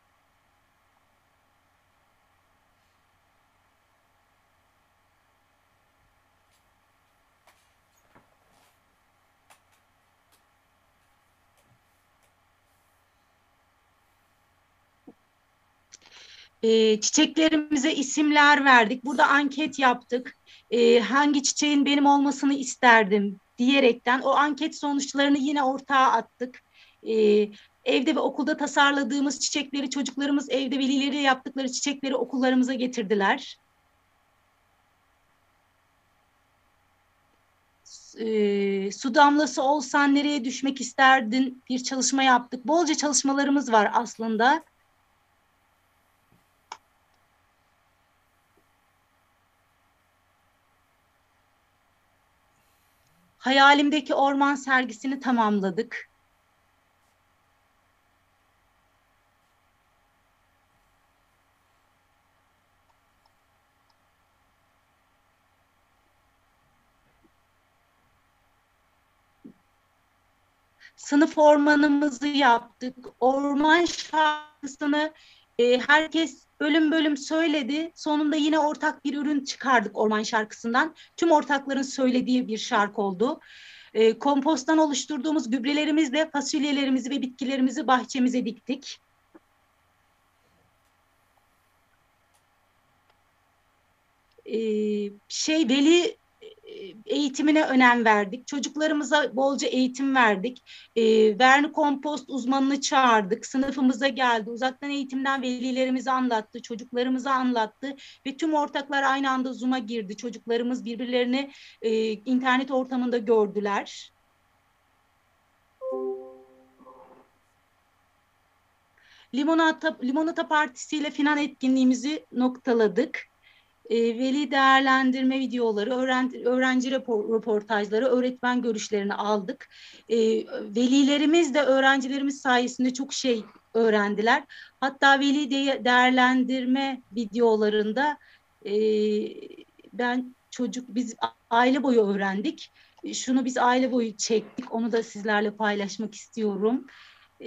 e, çiçeklerimize isimler verdik. Burada anket yaptık. E, hangi çiçeğin benim olmasını isterdim diyerekten o anket sonuçlarını yine ortağa attık. E, evde ve okulda tasarladığımız çiçekleri çocuklarımız evde velileri yaptıkları çiçekleri okullarımıza getirdiler. E, su damlası olsan nereye düşmek isterdin bir çalışma yaptık. Bolca çalışmalarımız var aslında. Hayalimdeki orman sergisini tamamladık. Sınıf ormanımızı yaptık. Orman şarkısını e, herkes bölüm bölüm söyledi. Sonunda yine ortak bir ürün çıkardık orman şarkısından. Tüm ortakların söylediği bir şarkı oldu. E, komposttan oluşturduğumuz gübrelerimizle fasulyelerimizi ve bitkilerimizi bahçemize diktik. E, şey veli eğitimine önem verdik. Çocuklarımıza bolca eğitim verdik. E, vermikompost uzmanını çağırdık. Sınıfımıza geldi. Uzaktan eğitimden velilerimize anlattı. Çocuklarımıza anlattı. Ve tüm ortaklar aynı anda Zoom'a girdi. Çocuklarımız birbirlerini e, internet ortamında gördüler. Limonata, Limonata Partisi ile finan etkinliğimizi noktaladık. E, veli değerlendirme videoları, öğrenci, öğrenci rapor, röportajları, öğretmen görüşlerini aldık. E, velilerimiz de öğrencilerimiz sayesinde çok şey öğrendiler. Hatta veli de, değerlendirme videolarında e, ben çocuk, biz aile boyu öğrendik. Şunu biz aile boyu çektik, onu da sizlerle paylaşmak istiyorum. E,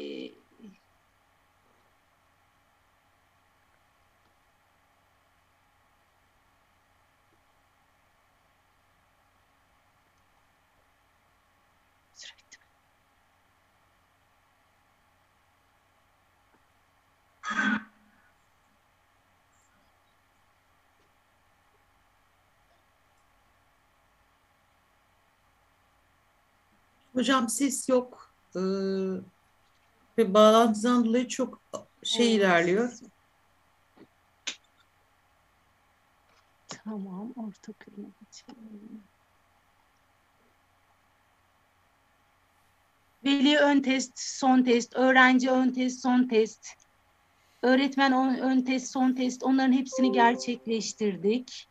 Hocam ses yok. Ee, ve bağlantıdan dolayı çok şey ilerliyor. Tamam, orta kırma geçelim. Veli ön test, son test, öğrenci ön test, son test, öğretmen ön, ön test, son test, onların hepsini gerçekleştirdik.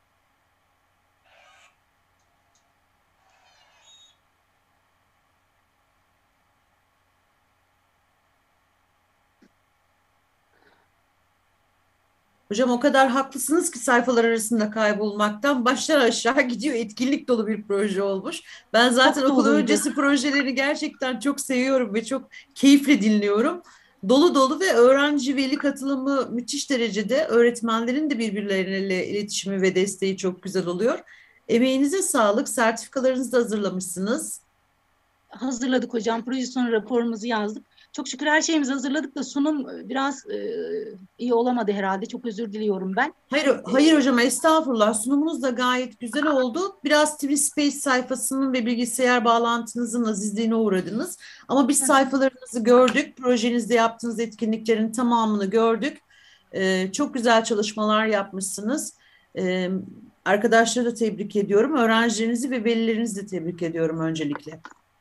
Hocam o kadar haklısınız ki sayfalar arasında kaybolmaktan başlar aşağı gidiyor. Etkinlik dolu bir proje olmuş. Ben zaten Çok okul doluydu. öncesi projelerini gerçekten çok seviyorum ve çok keyifle dinliyorum. Dolu dolu ve öğrenci veli katılımı müthiş derecede. Öğretmenlerin de birbirleriyle iletişimi ve desteği çok güzel oluyor. Emeğinize sağlık. Sertifikalarınızı da hazırlamışsınız. Hazırladık hocam. Proje sonu raporumuzu yazdık. Çok şükür her şeyimizi hazırladık da sunum biraz e, iyi olamadı herhalde. Çok özür diliyorum ben. Hayır, hayır hocam, estağfurullah. Sunumunuz da gayet güzel oldu. Biraz TVSpace sayfasının ve bilgisayar bağlantınızın azizliğine uğradınız. Ama biz sayfalarınızı gördük. Projenizde yaptığınız etkinliklerin tamamını gördük. Ee, çok güzel çalışmalar yapmışsınız. Ee, arkadaşları da tebrik ediyorum. Öğrencilerinizi ve velilerinizi de tebrik ediyorum öncelikle.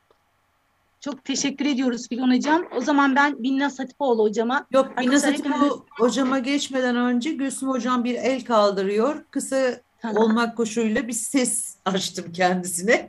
Çok teşekkür ediyoruz Figen Hocam. O zaman ben Binnaz Hatipoğlu hocama. Yok, Binnaz Arkadaşlar Hatipoğlu hocama geçmeden önce Gülsüm hocam bir el kaldırıyor. Kısa Tamam. olmak koşuluyla bir ses açtım kendisine.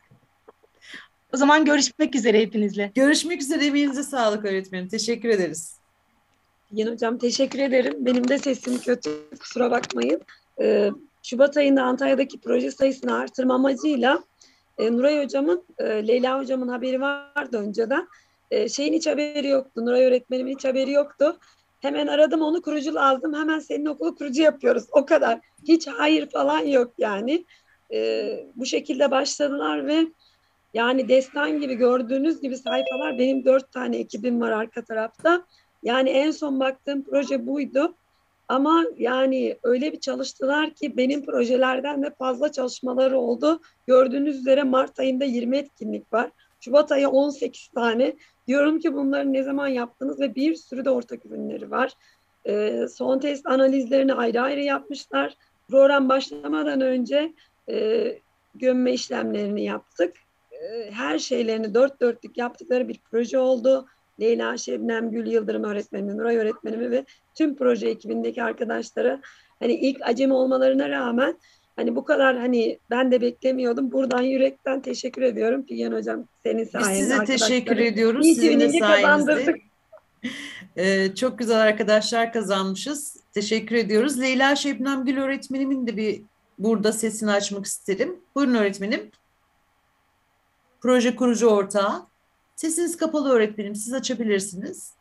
O zaman görüşmek üzere hepinizle. Görüşmek üzere. Emeğinize sağlık öğretmenim. Teşekkür ederiz. Figen Hocam teşekkür ederim. Benim de sesim kötü, kusura bakmayın. Ee, Şubat ayında Antalya'daki proje sayısını artırma amacıyla e, Nuray Hocam'ın, e, Leyla Hocam'ın haberi vardı önceden. E, şeyin hiç haberi yoktu. Nuray öğretmenimin hiç haberi yoktu. Hemen aradım onu, kurucu lazım. Hemen senin okulu kurucu yapıyoruz. O kadar. Hiç hayır falan yok yani. E, bu şekilde başladılar ve yani destan gibi, gördüğünüz gibi sayfalar, benim dört tane ekibim var arka tarafta. Yani en son baktığım proje buydu. Ama yani öyle bir çalıştılar ki benim projelerden de fazla çalışmaları oldu. Gördüğünüz üzere Mart ayında yirmi etkinlik var. Şubat ayı on sekiz tane. Diyorum ki bunları ne zaman yaptınız ve bir sürü de ortak ürünleri var. Ee, son test analizlerini ayrı ayrı yapmışlar. Program başlamadan önce e, gömme işlemlerini yaptık. E, her şeylerini dört dörtlük yaptıkları bir proje oldu. Leyla, Şebnem, Gül Yıldırım öğretmenimi, Nuray öğretmenimi ve tüm proje ekibindeki arkadaşlara, hani ilk acemi olmalarına rağmen Hani bu kadar hani ben de beklemiyordum. Buradan yürekten teşekkür ediyorum Figen Hocam. Senin Biz sayende size teşekkür arkadaşları. ediyoruz. İyi Sizin de twinningi kazandırdık. sayenizde. Ee, çok güzel arkadaşlar kazanmışız. Teşekkür ediyoruz. Leyla Şebnem Gül öğretmenimin de bir burada sesini açmak isterim. Buyurun öğretmenim. Proje kurucu ortağı. Sesiniz kapalı öğretmenim. Siz açabilirsiniz.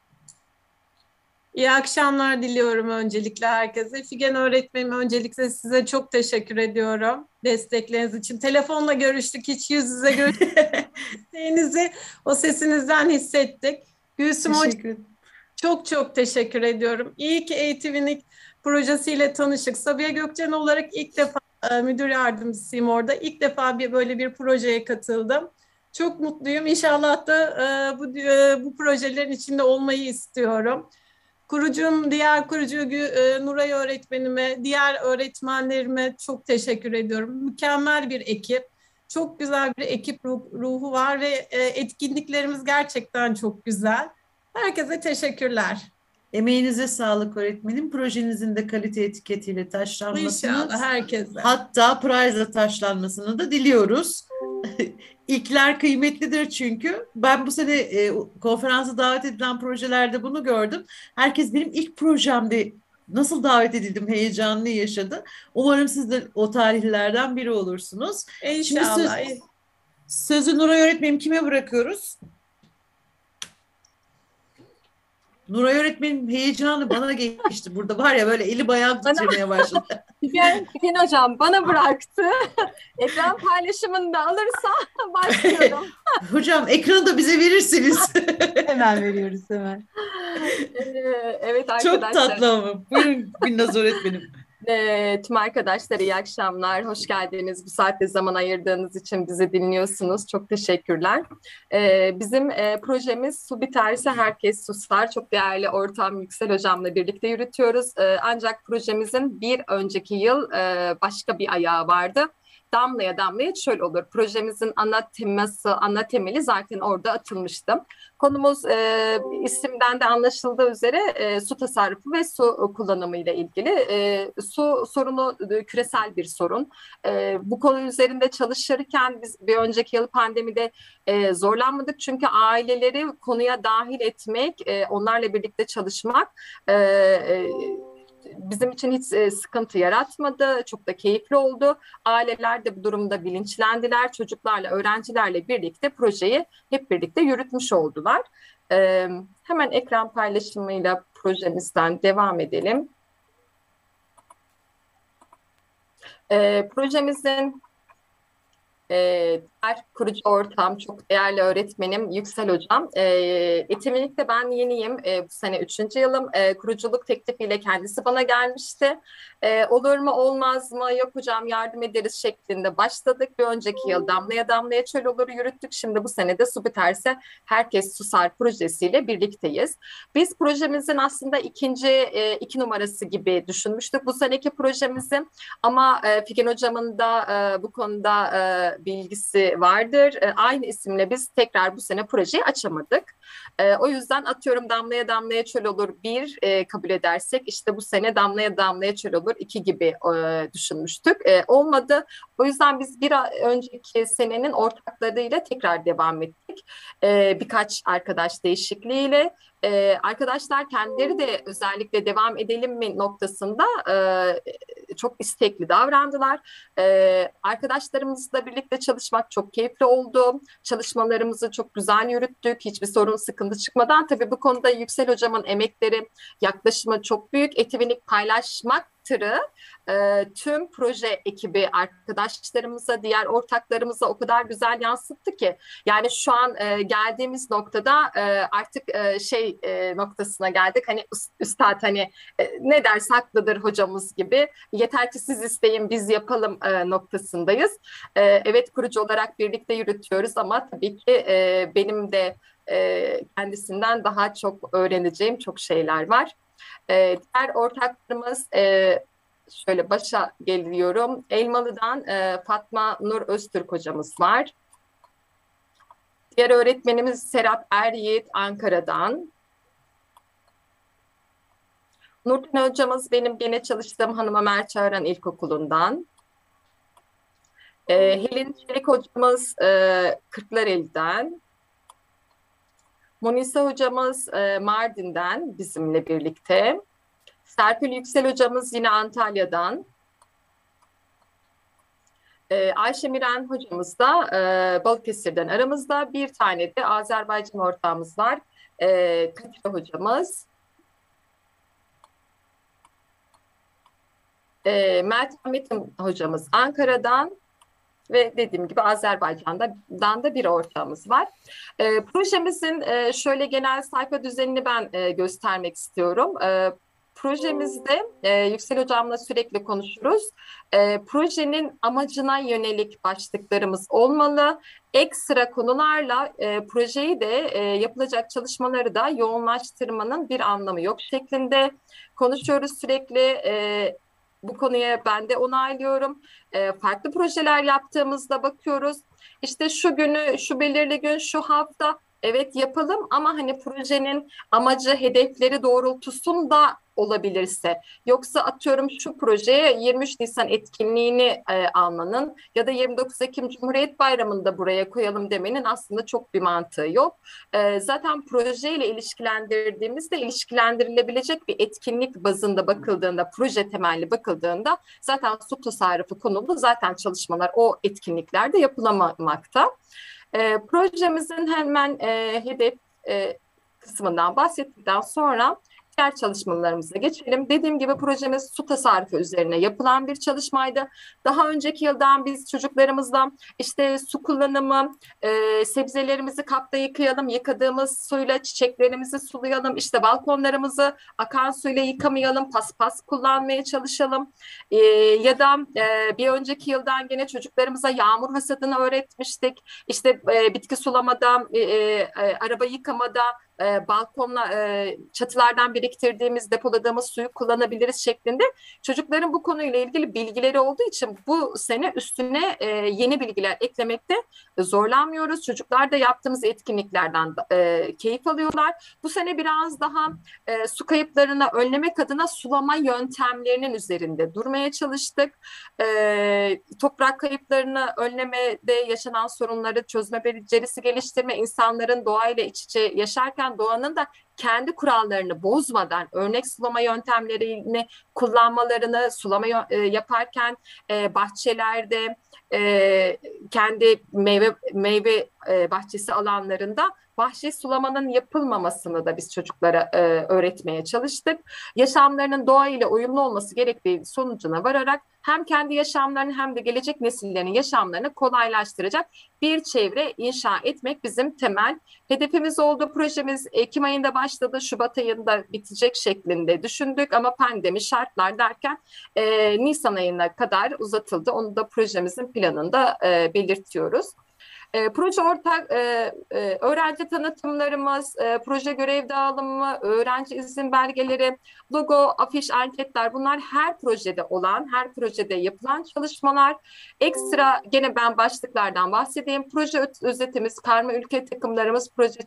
İyi akşamlar diliyorum öncelikle herkese. Figen öğretmenim, öncelikle size çok teşekkür ediyorum destekleriniz için. Telefonla görüştük, hiç yüz yüze görüşmedik. İsteğinizi o sesinizden hissettik. Gülsüm Hocam, çok çok teşekkür ediyorum. İyi ki Eğitimlik projesiyle tanıştık. Sabiha Gökçen olarak ilk defa e, müdür yardımcısıyım orada. İlk defa bir böyle bir projeye katıldım. Çok mutluyum. İnşallah da e, bu e, bu projelerin içinde olmayı istiyorum. Kurucum, diğer kurucu e, Nuray öğretmenime, diğer öğretmenlerime çok teşekkür ediyorum. Mükemmel bir ekip, çok güzel bir ekip ruhu var ve e, etkinliklerimiz gerçekten çok güzel. Herkese teşekkürler. Emeğinize sağlık öğretmenim. Projenizin de kalite etiketiyle taşlanmasını, İnşallah herkese. hatta Prize'la taşlanmasını da diliyoruz. İlkler kıymetlidir çünkü. Ben bu sene e, konferansa davet edilen projelerde bunu gördüm. Herkes benim ilk projemde nasıl davet edildim heyecanını yaşadı. Umarım siz de o tarihlerden biri olursunuz. İnşallah. Şimdi söz, sözü Nuray öğretmenim kime bırakıyoruz? Nuray öğretmenim heyecanı bana geçti. Burada var ya böyle eli bayağı titremeye başladı. Figen, Figen Hocam bana bıraktı. Ekran paylaşımını da alırsa başlıyorum. Hocam ekranı da bize verirsiniz. Hemen veriyoruz hemen. Ee, evet arkadaşlar. Çok tatlı ama. Buyurun Binnaz öğretmenim. Ee, tüm arkadaşlar iyi akşamlar. Hoş geldiniz. Bu saatte zaman ayırdığınız için bizi dinliyorsunuz. Çok teşekkürler. Ee, bizim e, projemiz Su Biterse Herkes Susar. Çok değerli ortağım Yüksel Hocam'la birlikte yürütüyoruz. Ee, ancak projemizin bir önceki yıl e, başka bir ayağı vardı. Damlaya damlaya çöl olur. Projemizin ana teması, ana temeli zaten orada atılmıştı. Konumuz e, isimden de anlaşıldığı üzere e, su tasarrufu ve su kullanımı ile ilgili. E, su sorunu e, küresel bir sorun. E, bu konu üzerinde çalışırken biz bir önceki yıl pandemide e, zorlanmadık. Çünkü aileleri konuya dahil etmek, e, onlarla birlikte çalışmak e, e, bizim için hiç e, sıkıntı yaratmadı. Çok da keyifli oldu. Aileler de bu durumda bilinçlendiler. Çocuklarla, öğrencilerle birlikte projeyi hep birlikte yürütmüş oldular. E, hemen ekran paylaşımıyla projemizden devam edelim. E, projemizin Ee, diğer kurucu ortağım, çok değerli öğretmenim Yüksel Hocam. Ee, Eğitimlikte ben yeniyim. Ee, bu sene üçüncü yılım. Ee, kuruculuk teklifiyle kendisi bana gelmişti. Ee, olur mu olmaz mı, yok hocam yardım ederiz şeklinde başladık. Bir önceki yıl Damlaya Damlaya Çöl Olur yürüttük. Şimdi bu sene de Su Biterse Herkes Susar projesiyle birlikteyiz. Biz projemizin aslında ikinci e, iki numarası gibi düşünmüştük bu seneki projemizin. Ama e, Figen Hocam'ın da e, bu konuda e, bilgisi vardır. E, aynı isimle biz tekrar bu sene projeyi açamadık. E, o yüzden atıyorum Damlaya Damlaya Çöl Olur bir e, kabul edersek işte bu sene Damlaya Damlaya Çöl Olur iki gibi e, düşünmüştük. E, olmadı. O yüzden biz bir önceki senenin ortaklarıyla tekrar devam ettik. E, birkaç arkadaş değişikliğiyle. Ee, arkadaşlar kendileri de özellikle devam edelim mi noktasında e, çok istekli davrandılar. Ee, arkadaşlarımızla birlikte çalışmak çok keyifli oldu. Çalışmalarımızı çok güzel yürüttük. Hiçbir sorun, sıkıntı çıkmadan. Tabii bu konuda Yüksel Hocam'ın emekleri, yaklaşımı çok büyük. Etkinlik paylaşmak tırı e, tüm proje ekibi arkadaşlarımıza, diğer ortaklarımıza o kadar güzel yansıttı ki yani şu an e, geldiğimiz noktada e, artık e, şey e, noktasına geldik. Hani üstad hani e, ne derse haklıdır hocamız gibi. Yeter ki siz isteyin biz yapalım e, noktasındayız. E, evet kurucu olarak birlikte yürütüyoruz ama tabii ki e, benim de e, kendisinden daha çok öğreneceğim çok şeyler var. Ee, diğer ortaklarımız e, şöyle başa geliyorum. Elmalı'dan e, Fatma Nur Öztürk hocamız var. Diğer öğretmenimiz Serap Eryiğit Ankara'dan. Nurten hocamız benim yine çalıştığım Hanım Ömer Çağıran İlkokulu'ndan. E, Helin Çelik hocamız e, Kırklareli'den. Munisa hocamız e, Mardin'den bizimle birlikte. Serpil Yüksel hocamız yine Antalya'dan. E, Ayşe Miran hocamız da e, Balıkesir'den aramızda. Bir tane de Azerbaycan ortağımız var. E, Kadir hocamız. E, Meltem Metin hocamız Ankara'dan. Ve dediğim gibi Azerbaycan'dan da bir ortağımız var. E, projemizin e, şöyle genel sayfa düzenini ben e, göstermek istiyorum. E, projemizde e, Yüksel Hocam'la sürekli konuşuruz. E, projenin amacına yönelik başlıklarımız olmalı. Ekstra konularla e, projeyi de e, yapılacak çalışmaları da yoğunlaştırmanın bir anlamı yok şeklinde konuşuyoruz sürekli. E, Bu konuya ben de onaylıyorum. E, farklı projeler yaptığımızda bakıyoruz. İşte şu günü, şu belirli gün, şu hafta evet yapalım ama hani projenin amacı, hedefleri doğrultusunda olabilirse. Yoksa atıyorum şu projeye yirmi üç Nisan etkinliğini e, almanın ya da yirmi dokuz Ekim Cumhuriyet Bayramı'nı da buraya koyalım demenin aslında çok bir mantığı yok. E, zaten projeyle ilişkilendirdiğimizde ilişkilendirilebilecek bir etkinlik bazında bakıldığında, proje temelli bakıldığında zaten su tasarrufu konulu zaten çalışmalar o etkinliklerde yapılamamakta. E, projemizin hemen e, hedef e, kısmından bahsettikten sonra diğer çalışmalarımıza geçelim. Dediğim gibi projemiz su tasarrufu üzerine yapılan bir çalışmaydı. Daha önceki yıldan biz çocuklarımızla işte su kullanımı, e, sebzelerimizi kapta yıkayalım, yıkadığımız suyla çiçeklerimizi sulayalım, işte balkonlarımızı akan suyla yıkamayalım, paspas kullanmaya çalışalım. E, ya da e, bir önceki yıldan gene çocuklarımıza yağmur hasadını öğretmiştik. İşte e, bitki sulamada, e, e, araba yıkamada, E, balkonla e, çatılardan biriktirdiğimiz, depoladığımız suyu kullanabiliriz şeklinde çocukların bu konuyla ilgili bilgileri olduğu için bu sene üstüne e, yeni bilgiler eklemekte zorlanmıyoruz. Çocuklar da yaptığımız etkinliklerden e, keyif alıyorlar. Bu sene biraz daha e, su kayıplarını önlemek adına sulama yöntemlerinin üzerinde durmaya çalıştık. E, toprak kayıplarını önlemede yaşanan sorunları çözme becerisi geliştirme, insanların doğayla iç içe yaşarken doğanın da kendi kurallarını bozmadan örnek sulama yöntemlerini kullanmalarını, sulama yaparken e, bahçelerde e, kendi meyve meyve e, bahçesi alanlarında bahçe sulamanın yapılmamasını da biz çocuklara e, öğretmeye çalıştık. Yaşamlarının doğayla uyumlu olması gerektiği sonucuna vararak hem kendi yaşamlarını hem de gelecek nesillerin yaşamlarını kolaylaştıracak bir çevre inşa etmek bizim temel hedefimiz oldu. Projemiz Ekim ayında başladı, Şubat ayında bitecek şeklinde düşündük ama pandemi şartlar derken e, Nisan ayına kadar uzatıldı. Onu da projemizin planında e, belirtiyoruz. E, proje ortak e, e, öğrenci tanıtımlarımız, e, proje görev dağılımı, öğrenci izin belgeleri, logo, afiş, anketler bunlar her projede olan, her projede yapılan çalışmalar. Ekstra gene ben başlıklardan bahsedeyim. Proje özetimiz, karma ülke takımlarımız, proje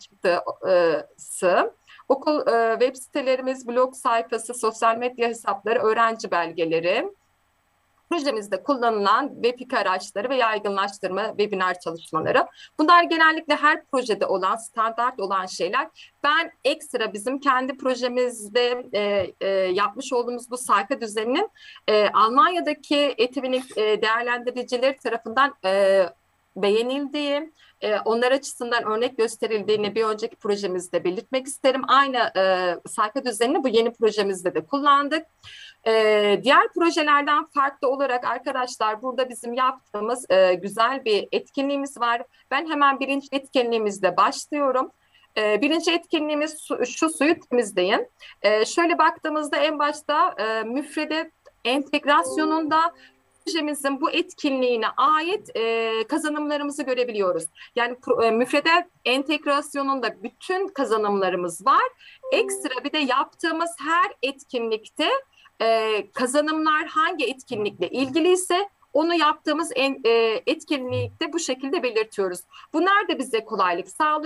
çıktısı. Okul e, web sitelerimiz, blog sayfası, sosyal medya hesapları, öğrenci belgeleri. Projemizde kullanılan web araçları ve yaygınlaştırma webinar çalışmaları. Bunlar genellikle her projede olan, standart olan şeyler. Ben ekstra bizim kendi projemizde e, e, yapmış olduğumuz bu sayfa düzeninin e, Almanya'daki Etivinik e, değerlendiricileri tarafından e, beğenildiği, e, onlar açısından örnek gösterildiğini bir önceki projemizde belirtmek isterim. Aynı e, sayfa düzenini bu yeni projemizde de kullandık. Ee, diğer projelerden farklı olarak arkadaşlar burada bizim yaptığımız e, güzel bir etkinliğimiz var. Ben hemen birinci etkinliğimizde başlıyorum. Ee, birinci etkinliğimiz su, şu suyu temizleyin. Ee, şöyle baktığımızda en başta e, müfredet entegrasyonunda projemizin bu etkinliğine ait e, kazanımlarımızı görebiliyoruz. Yani e, müfredet entegrasyonunda bütün kazanımlarımız var. Ekstra bir de yaptığımız her etkinlikte Ee, kazanımlar hangi etkinlikle ilgiliyse onu yaptığımız en, e, etkinlikte bu şekilde belirtiyoruz. Bunlar da bize kolaylık sağlıyor.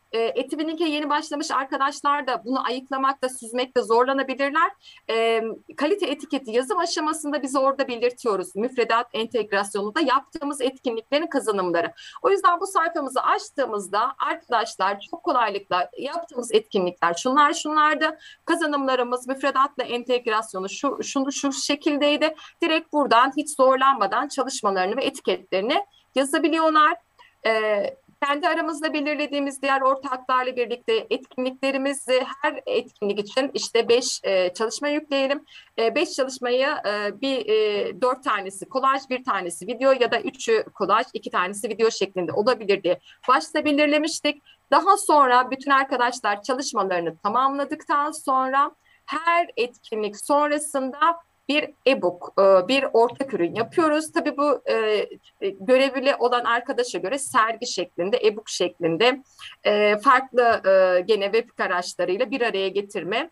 E, Etivinik'e yeni başlamış arkadaşlar da bunu ayıklamakta, süzmekte zorlanabilirler. E, kalite etiketi yazım aşamasında biz orada belirtiyoruz. Müfredat entegrasyonu da yaptığımız etkinliklerin kazanımları. O yüzden bu sayfamızı açtığımızda arkadaşlar çok kolaylıkla yaptığımız etkinlikler şunlar şunlardı. Kazanımlarımız, müfredatla entegrasyonu şu, şunu şu şekildeydi. Direkt buradan hiç zorlanmadan çalışmalarını ve etiketlerini yazabiliyorlar. Ee, kendi aramızda belirlediğimiz diğer ortaklarla birlikte etkinliklerimizi her etkinlik için işte beş e, çalışma yükleyelim. E, beş çalışmayı e, bir e, dört tanesi kolaj, bir tanesi video ya da üçü kolaj, iki tanesi video şeklinde olabilir diye başta belirlemiştik. Daha sonra bütün arkadaşlar çalışmalarını tamamladıktan sonra her etkinlik sonrasında bir e-book, bir ortak ürün yapıyoruz. Tabii bu görevli olan arkadaşa göre sergi şeklinde, e-book şeklinde farklı gene web araçlarıyla bir araya getirme,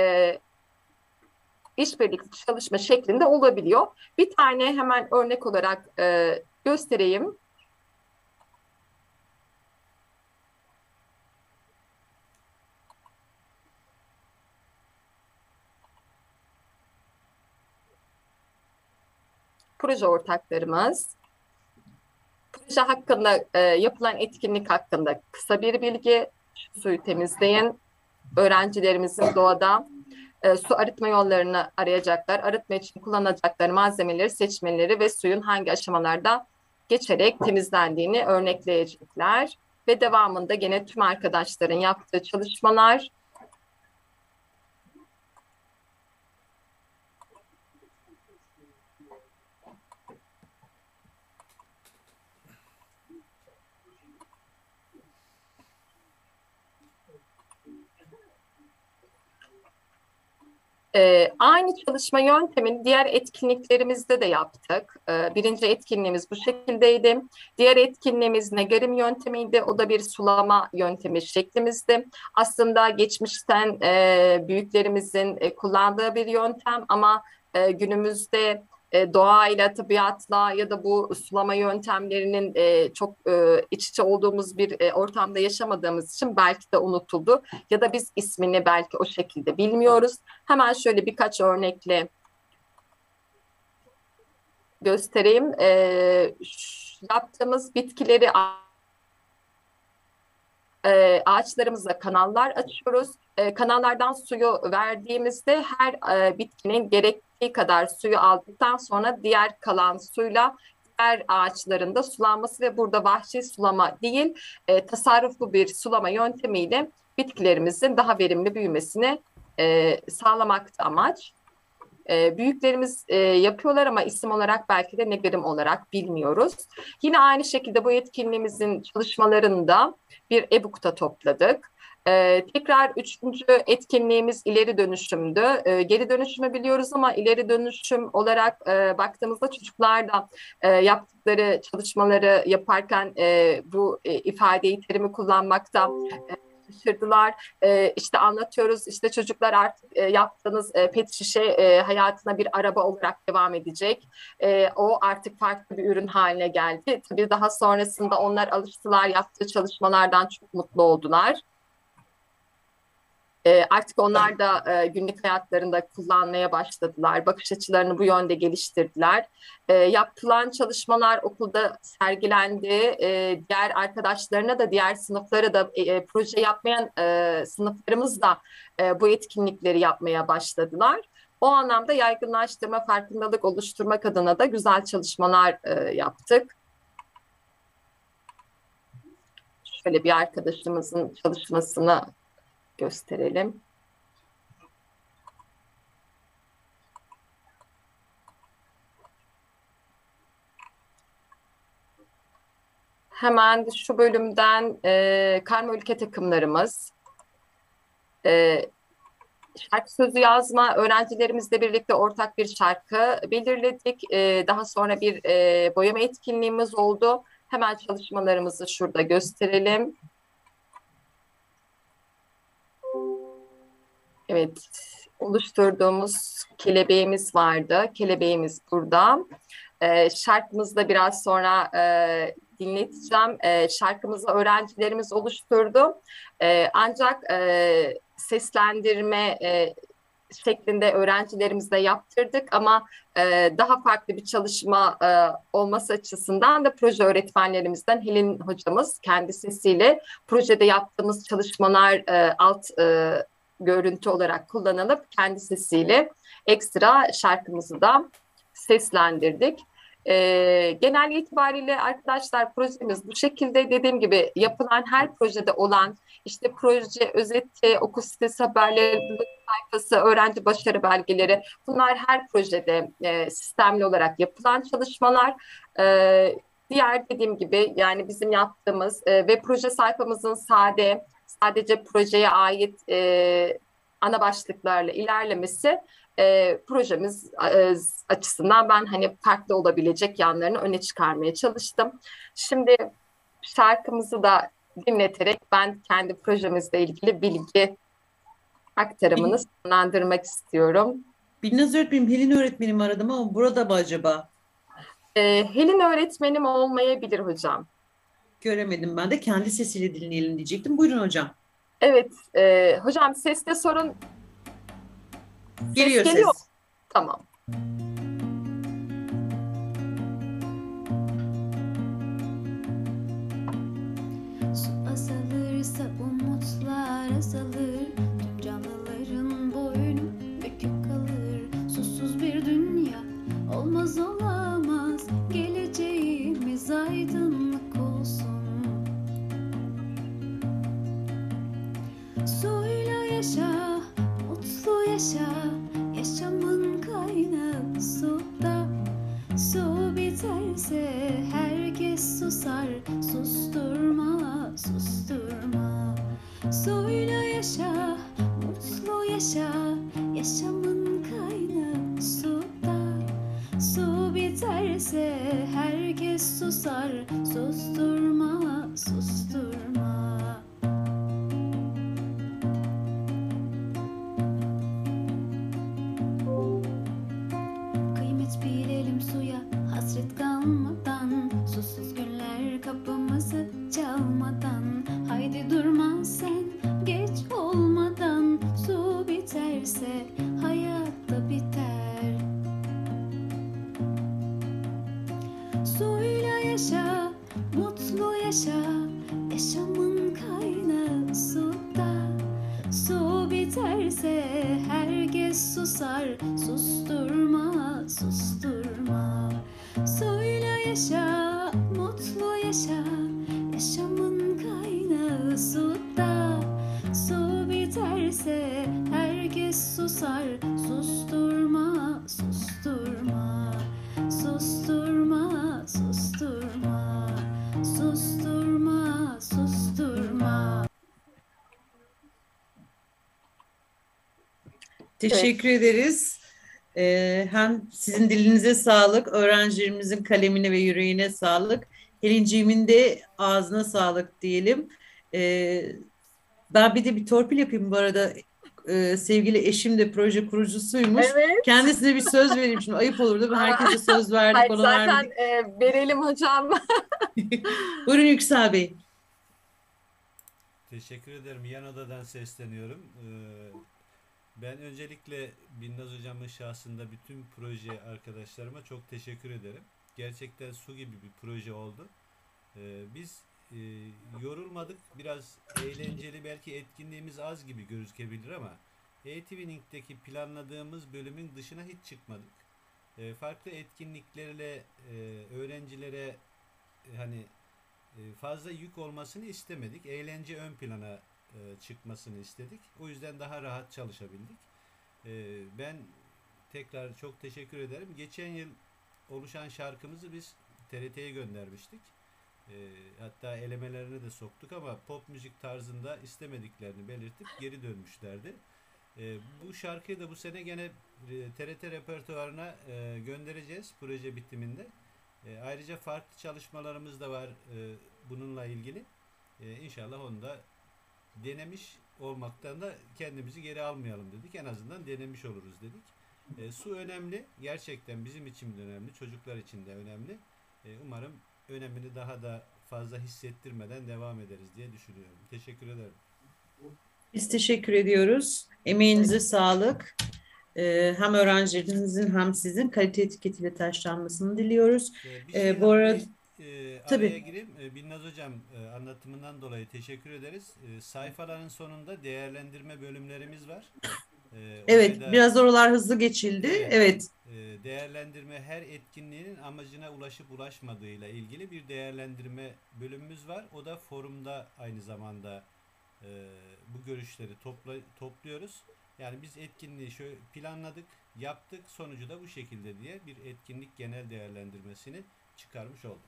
işbirlikte çalışma şeklinde olabiliyor. Bir tane hemen örnek olarak göstereyim. Proje ortaklarımız, proje hakkında e, yapılan etkinlik hakkında kısa bir bilgi, suyu temizleyin, öğrencilerimizin doğada e, su arıtma yollarını arayacaklar, arıtma için kullanacakları malzemeleri seçmeleri ve suyun hangi aşamalarda geçerek temizlendiğini örnekleyecekler. Ve devamında gene tüm arkadaşların yaptığı çalışmalar, Ee, aynı çalışma yöntemini diğer etkinliklerimizde de yaptık. Ee, birinci etkinliğimiz bu şekildeydi. Diğer etkinliğimiz Negerim yöntemiydi. O da bir sulama yöntemi şeklimizdi. Aslında geçmişten e, büyüklerimizin e, kullandığı bir yöntem ama e, günümüzde e, doğayla, tabiatla ya da bu sulama yöntemlerinin e, çok e, iç içe olduğumuz bir e, ortamda yaşamadığımız için belki de unutuldu. Ya da biz ismini belki o şekilde bilmiyoruz. Hemen şöyle birkaç örnekle göstereyim. E, yaptığımız bitkileri e, ağaçlarımıza kanallar açıyoruz. E, kanallardan suyu verdiğimizde her e, bitkinin gerektiği kadar suyu aldıktan sonra diğer kalan suyla diğer ağaçların da sulanması ve burada vahşi sulama değil, e, tasarruflu bir sulama yöntemiyle bitkilerimizin daha verimli büyümesini e, sağlamakta amaç. E, büyüklerimiz e, yapıyorlar ama isim olarak belki de Negerim olarak bilmiyoruz. Yine aynı şekilde bu etkinliğimizin çalışmalarında bir e-book'ta topladık. Ee, tekrar üçüncü etkinliğimiz ileri dönüşümdü. Ee, geri dönüşümü biliyoruz ama ileri dönüşüm olarak e, baktığımızda çocuklar da e, yaptıkları çalışmaları yaparken e, bu e, ifadeyi, terimi kullanmakta e, şaşırdılar. E, işte anlatıyoruz, işte çocuklar artık e, yaptığınız e, pet şişe e, hayatına bir araba olarak devam edecek. E, o artık farklı bir ürün haline geldi. Tabii daha sonrasında onlar alıştılar, yaptığı çalışmalardan çok mutlu oldular. E, artık onlar da e, günlük hayatlarında kullanmaya başladılar. Bakış açılarını bu yönde geliştirdiler. E, yapılan çalışmalar okulda sergilendi. E, diğer arkadaşlarına da, diğer sınıflara da e, proje yapmayan e, sınıflarımız da e, bu etkinlikleri yapmaya başladılar. O anlamda yaygınlaştırma, farkındalık oluşturmak adına da güzel çalışmalar e, yaptık. Şöyle bir arkadaşımızın çalışmasını gösterelim. Hemen şu bölümden e, karma ülke takımlarımız, e, şarkı sözü yazma, öğrencilerimizle birlikte ortak bir şarkı belirledik. E, daha sonra bir e, boyama etkinliğimiz oldu. Hemen çalışmalarımızı şurada gösterelim. Evet, oluşturduğumuz kelebeğimiz vardı. Kelebeğimiz burada. E, şarkımızı da biraz sonra e, dinleteceğim. E, şarkımızı öğrencilerimiz oluşturdu. E, ancak e, seslendirme e, şeklinde öğrencilerimizle yaptırdık ama e, daha farklı bir çalışma e, olması açısından da proje öğretmenlerimizden Helin hocamız kendi sesiyle projede yaptığımız çalışmalar e, alt e, görüntü olarak kullanılıp kendi sesiyle ekstra şarkımızı da seslendirdik. E, genel itibariyle arkadaşlar projemiz bu şekilde, dediğim gibi yapılan her projede olan işte proje özeti, okul sitesi haberleri, sayfası, öğrenci başarı belgeleri, bunlar her projede e, sistemli olarak yapılan çalışmalar. E, diğer dediğim gibi yani bizim yaptığımız e, ve proje sayfamızın sade, sadece projeye ait e, ana başlıklarla ilerlemesi e, projemiz e, açısından ben hani farklı olabilecek yanlarını öne çıkarmaya çalıştım. Şimdi şarkımızı da dinleterek ben kendi projemizle ilgili bilgi aktarımını sonlandırmak istiyorum. Binnaz öğretmenim, Helin öğretmenim aradım ama burada mı acaba? Ee, Helin öğretmenim olmayabilir hocam. Göremedim ben de. Kendi sesiyle dinleyelim diyecektim. Buyurun hocam. Evet, e, hocam seste sorun. Geliyor ses. Geliyor. ses. Tamam. Su azalırsa umutlar azalır. Tüm canlıların boynu bükük kalır. Susuz bir dünya olmaz olamaz. Geleceğimiz aydınlık olsun. Suyla yaşa, mutlu yaşa. Yaşamın kaynağı suda. Su biterse herkes susar. Susturma, susturma. Suyla yaşa, mutlu yaşa. Yaşamın kaynağı suda. Su biterse herkes susar. Susturma, susturma. Kıymet bilelim suya, hasret kalmadan. Susuz günler kapımızı çalmadan. Haydi durma sen, geç olmadan. Su biterse hayat da biter. Suyla yaşa, mutlu yaşa. Yaşamın kaynağı suda. Su biterse herkes susar. Susturma, susturma. Suyla yaşa, mutlu yaşa. Yaşamın kaynağı suda. Su biterse herkes susar. Susturma, susturma. Susturma, susturma. Susturma, susturma. Teşekkür ederiz. Ee, hem sizin dilinize sağlık, öğrencilerimizin kalemine ve yüreğine sağlık. Helinciğimin de ağzına sağlık diyelim. Ee, ben bir de bir torpil yapayım bu arada. Ee, sevgili eşim de proje kurucusuymuş. Evet. Kendisine bir söz vereyim şimdi. Ayıp olurdu. Herkese söz verdik, Hayır, ona zaten vermedik. e, verelim hocam. Buyurun Yüksel Bey. Teşekkür ederim. Yan odadan sesleniyorum. Ee, ben öncelikle Binnaz hocamın şahsında bütün proje arkadaşlarıma çok teşekkür ederim. Gerçekten su gibi bir proje oldu. Ee, biz e, yorulmadık. Biraz eğlenceli, belki etkinliğimiz az gibi gözükebilir ama e-Twinning'deki planladığımız bölümün dışına hiç çıkmadık. E, farklı etkinliklerle e, öğrencilere e, hani e, fazla yük olmasını istemedik. Eğlence ön plana e, çıkmasını istedik. O yüzden daha rahat çalışabildik. E, ben tekrar çok teşekkür ederim. Geçen yıl oluşan şarkımızı biz T R T'ye göndermiştik. E, hatta elemelerini de soktuk ama pop müzik tarzında istemediklerini belirtip geri dönmüşlerdi. E, bu şarkıyı da bu sene gene e, T R T repertuarına e, göndereceğiz proje bitiminde. E, ayrıca farklı çalışmalarımız da var e, bununla ilgili. E, İnşallah onu da denemiş olmaktan da kendimizi geri almayalım dedik. En azından denemiş oluruz dedik. E, su önemli. Gerçekten bizim için de önemli. Çocuklar için de önemli. E, umarım önemini daha da fazla hissettirmeden devam ederiz diye düşünüyorum. Teşekkür ederim. Biz teşekkür ediyoruz. Emeğinize sağlık. Ee, hem öğrencilerinizin hem sizin kalite etiketiyle taşlanmasını diliyoruz. E, bir Ee, şey bu daha arada bir, e, araya tabii gireyim. E, Binnaz Hocam e, anlatımından dolayı teşekkür ederiz. E, sayfaların sonunda değerlendirme bölümlerimiz var. E, orayı evet, da biraz oralar hızlı geçildi. evet, Evet, e, değerlendirme her etkinliğinin amacına ulaşıp ulaşmadığıyla ilgili bir değerlendirme bölümümüz var. O da forumda aynı zamanda e, bu görüşleri topla, topluyoruz. Yani biz etkinliği şöyle planladık, yaptık, sonucu da bu şekilde diye bir etkinlik genel değerlendirmesini çıkarmış olduk.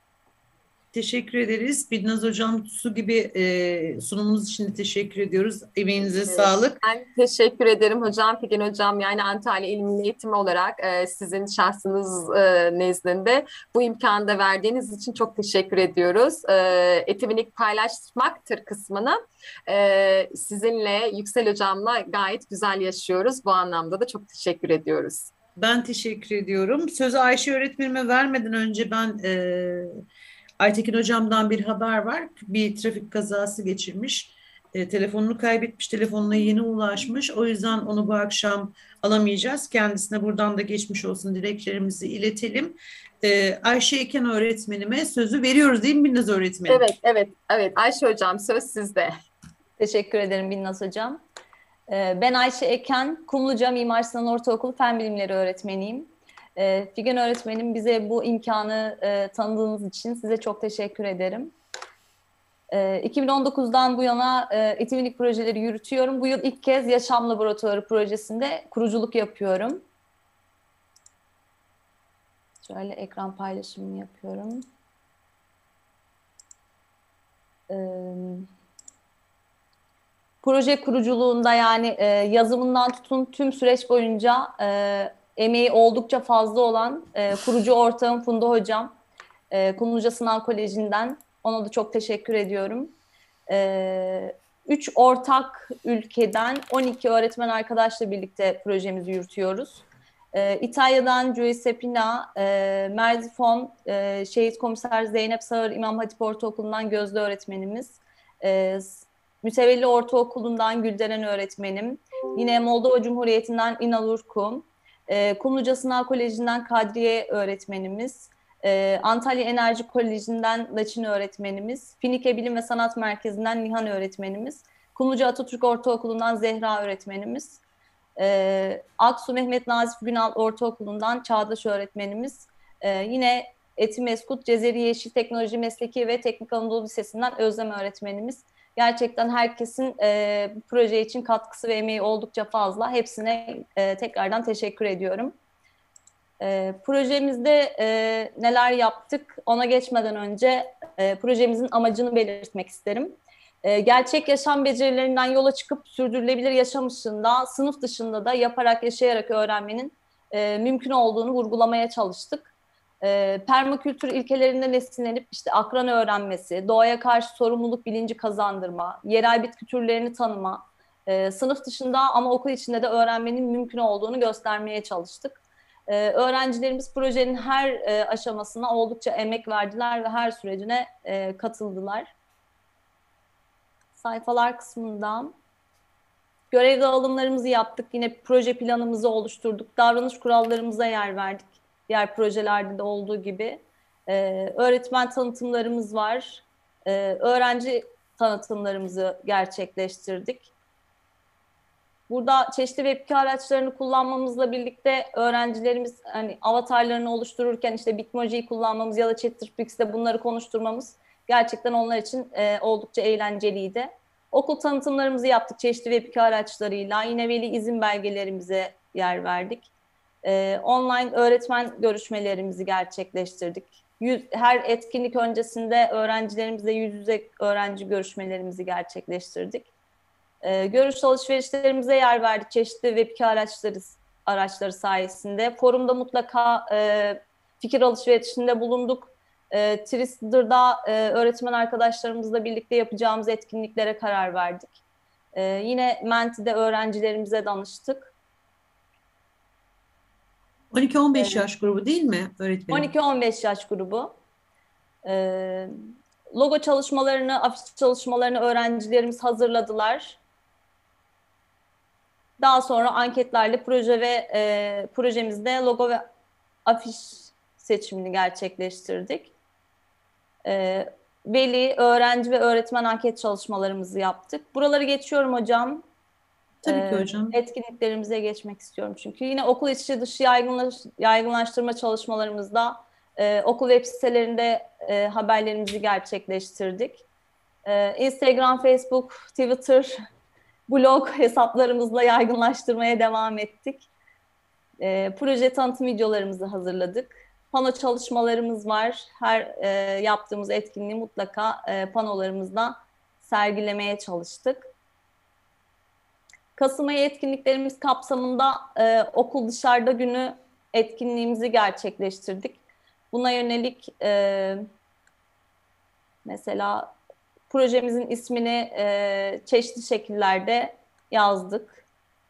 teşekkür ederiz. Bilnaz Hocam, su gibi e, sunumunuz için de teşekkür ediyoruz. Emeğinize Evet, sağlık. ben teşekkür ederim hocam, Figen hocam. Yani Antalya İl Milli Eğitimi olarak e, sizin şahsınız e, nezdinde bu imkanı da verdiğiniz için çok teşekkür ediyoruz. E, Etiminik paylaşmaktır kısmını e, sizinle, Yüksel hocamla gayet güzel yaşıyoruz. Bu anlamda da çok teşekkür ediyoruz. Ben teşekkür ediyorum. Sözü Ayşe öğretmenime vermeden önce ben e, Aytekin hocamdan bir haber var. Bir trafik kazası geçirmiş. E, telefonunu kaybetmiş, telefonuna yeni ulaşmış. O yüzden onu bu akşam alamayacağız. Kendisine buradan da geçmiş olsun dileklerimizi iletelim. E, Ayşe Eken öğretmenime sözü veriyoruz değil mi Binnaz öğretmenim? Evet, evet, evet. Ayşe hocam söz sizde. Teşekkür ederim Binnaz Hocam. Ben Ayşe Eken, Kumluca Mimar Sinan Ortaokulu Fen Bilimleri öğretmeniyim. Figen öğretmenim, bize bu imkanı tanıdığınız için size çok teşekkür ederim. iki bin on dokuzdan bu yana eğitimcilik projeleri yürütüyorum. Bu yıl ilk kez Yaşam Laboratuvarı projesinde kuruculuk yapıyorum. Şöyle ekran paylaşımını yapıyorum. Evet. Proje kuruculuğunda yani e, yazımından tutun tüm süreç boyunca e, emeği oldukça fazla olan e, kurucu ortağım Funda Hocam, e, Kumluca Sınav Koleji'nden, ona da çok teşekkür ediyorum. E, üç ortak ülkeden on iki öğretmen arkadaşla birlikte projemizi yürütüyoruz. E, İtalya'dan Giuseppe Pina, e, Merzifon, e, Şehit Komiser Zeynep Sağır İmam Hatip Ortaokulu'ndan Gözde öğretmenimiz, e, Mütevelli Ortaokulu'ndan Gülderen öğretmenim, yine Moldova Cumhuriyeti'nden İnal Urkum, e, Kumluca Sınav Koleji'nden Kadriye öğretmenimiz, e, Antalya Enerji Koleji'nden Laçin öğretmenimiz, Finike Bilim ve Sanat Merkezi'nden Nihan öğretmenimiz, Kumluca Atatürk Ortaokulu'ndan Zehra öğretmenimiz, e, Aksu Mehmet Nazif Günal Ortaokulu'ndan Çağdaş öğretmenimiz, e, yine Etimeskut Cezeri Yeşil Teknoloji Mesleki ve Teknik Anadolu Lisesi'nden Özlem öğretmenimiz. Gerçekten herkesin e, bu proje için katkısı ve emeği oldukça fazla. Hepsine e, tekrardan teşekkür ediyorum. E, projemizde e, neler yaptık ona geçmeden önce e, projemizin amacını belirtmek isterim. E, gerçek yaşam becerilerinden yola çıkıp sürdürülebilir yaşam ışığında, sınıf dışında da yaparak, yaşayarak öğrenmenin e, mümkün olduğunu vurgulamaya çalıştık. E, permakültür ilkelerinden esinlenip işte akran öğrenmesi, doğaya karşı sorumluluk bilinci kazandırma, yerel bitki türlerini tanıma, e, sınıf dışında ama okul içinde de öğrenmenin mümkün olduğunu göstermeye çalıştık. E, öğrencilerimiz projenin her e, aşamasına oldukça emek verdiler ve her sürecine e, katıldılar. Sayfalar kısmından görev dağılımlarımızı yaptık. Yine proje planımızı oluşturduk. Davranış kurallarımıza yer verdik. Diğer projelerde de olduğu gibi. Ee, öğretmen tanıtımlarımız var. Ee, öğrenci tanıtımlarımızı gerçekleştirdik. Burada çeşitli web araçlarını kullanmamızla birlikte öğrencilerimiz hani avatarlarını oluştururken işte Bitmoji'yi kullanmamız ya da Chatterpix'te bunları konuşturmamız gerçekten onlar için e, oldukça eğlenceliydi. Okul tanıtımlarımızı yaptık çeşitli web araçlarıyla. Yine veli izin belgelerimize yer verdik. Ee, online öğretmen görüşmelerimizi gerçekleştirdik. Yüz, her etkinlik öncesinde öğrencilerimizle yüz yüze öğrenci görüşmelerimizi gerçekleştirdik. Ee, görüş alışverişlerimize yer verdik çeşitli web araçları, araçları sayesinde. Forumda mutlaka e, fikir alışverişinde bulunduk. E, Twister'da e, öğretmen arkadaşlarımızla birlikte yapacağımız etkinliklere karar verdik. E, yine Menti'de öğrencilerimize danıştık. on iki on beş yaş grubu değil mi öğretmenim? on iki on beş yaş grubu. Ee, logo çalışmalarını, afiş çalışmalarını öğrencilerimiz hazırladılar. Daha sonra anketlerle proje ve e, projemizde logo ve afiş seçimini gerçekleştirdik. E, veli, öğrenci ve öğretmen anket çalışmalarımızı yaptık. Buraları geçiyorum hocam. Tabii ki E, hocam. etkinliklerimize geçmek istiyorum çünkü. Yine okul içi dışı yaygınlaş, yaygınlaştırma çalışmalarımızda e, okul web sitelerinde e, haberlerimizi gerçekleştirdik. E, Instagram, Facebook, Twitter, blog hesaplarımızla yaygınlaştırmaya devam ettik. E, proje tanıtım videolarımızı hazırladık. Pano çalışmalarımız var. Her e, yaptığımız etkinliği mutlaka e, panolarımızda sergilemeye çalıştık. Kasım ayı etkinliklerimiz kapsamında e, okul dışarıda günü etkinliğimizi gerçekleştirdik. Buna yönelik e, mesela projemizin ismini e, çeşitli şekillerde yazdık.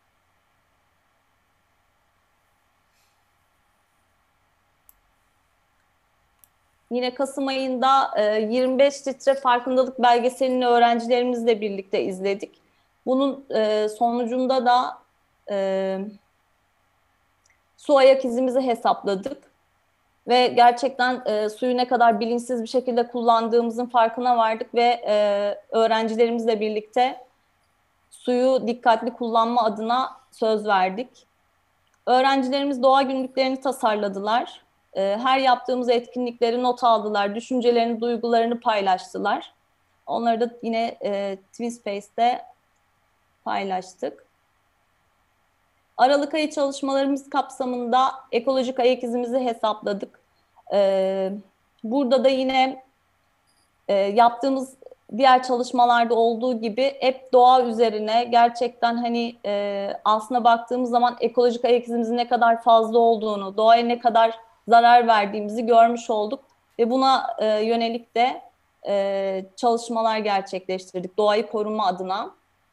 Yine Kasım ayında e, yirmi beş litre farkındalık belgeselini öğrencilerimizle birlikte izledik. Bunun e, sonucunda da e, su ayak izimizi hesapladık. Ve gerçekten e, suyu ne kadar bilinçsiz bir şekilde kullandığımızın farkına vardık ve e, öğrencilerimizle birlikte suyu dikkatli kullanma adına söz verdik. Öğrencilerimiz doğa günlüklerini tasarladılar. E, her yaptığımız etkinlikleri not aldılar, düşüncelerini, duygularını paylaştılar. Onları da yine e, TwinSpace'te paylaştık. Aralık ayı çalışmalarımız kapsamında ekolojik ayak izimizi hesapladık. Ee, burada da yine e, yaptığımız diğer çalışmalarda olduğu gibi hep doğa üzerine gerçekten hani e, aslına baktığımız zaman ekolojik ayak izimizin ne kadar fazla olduğunu, doğaya ne kadar zarar verdiğimizi görmüş olduk. Ve buna e, yönelik de e, çalışmalar gerçekleştirdik doğayı koruma adına.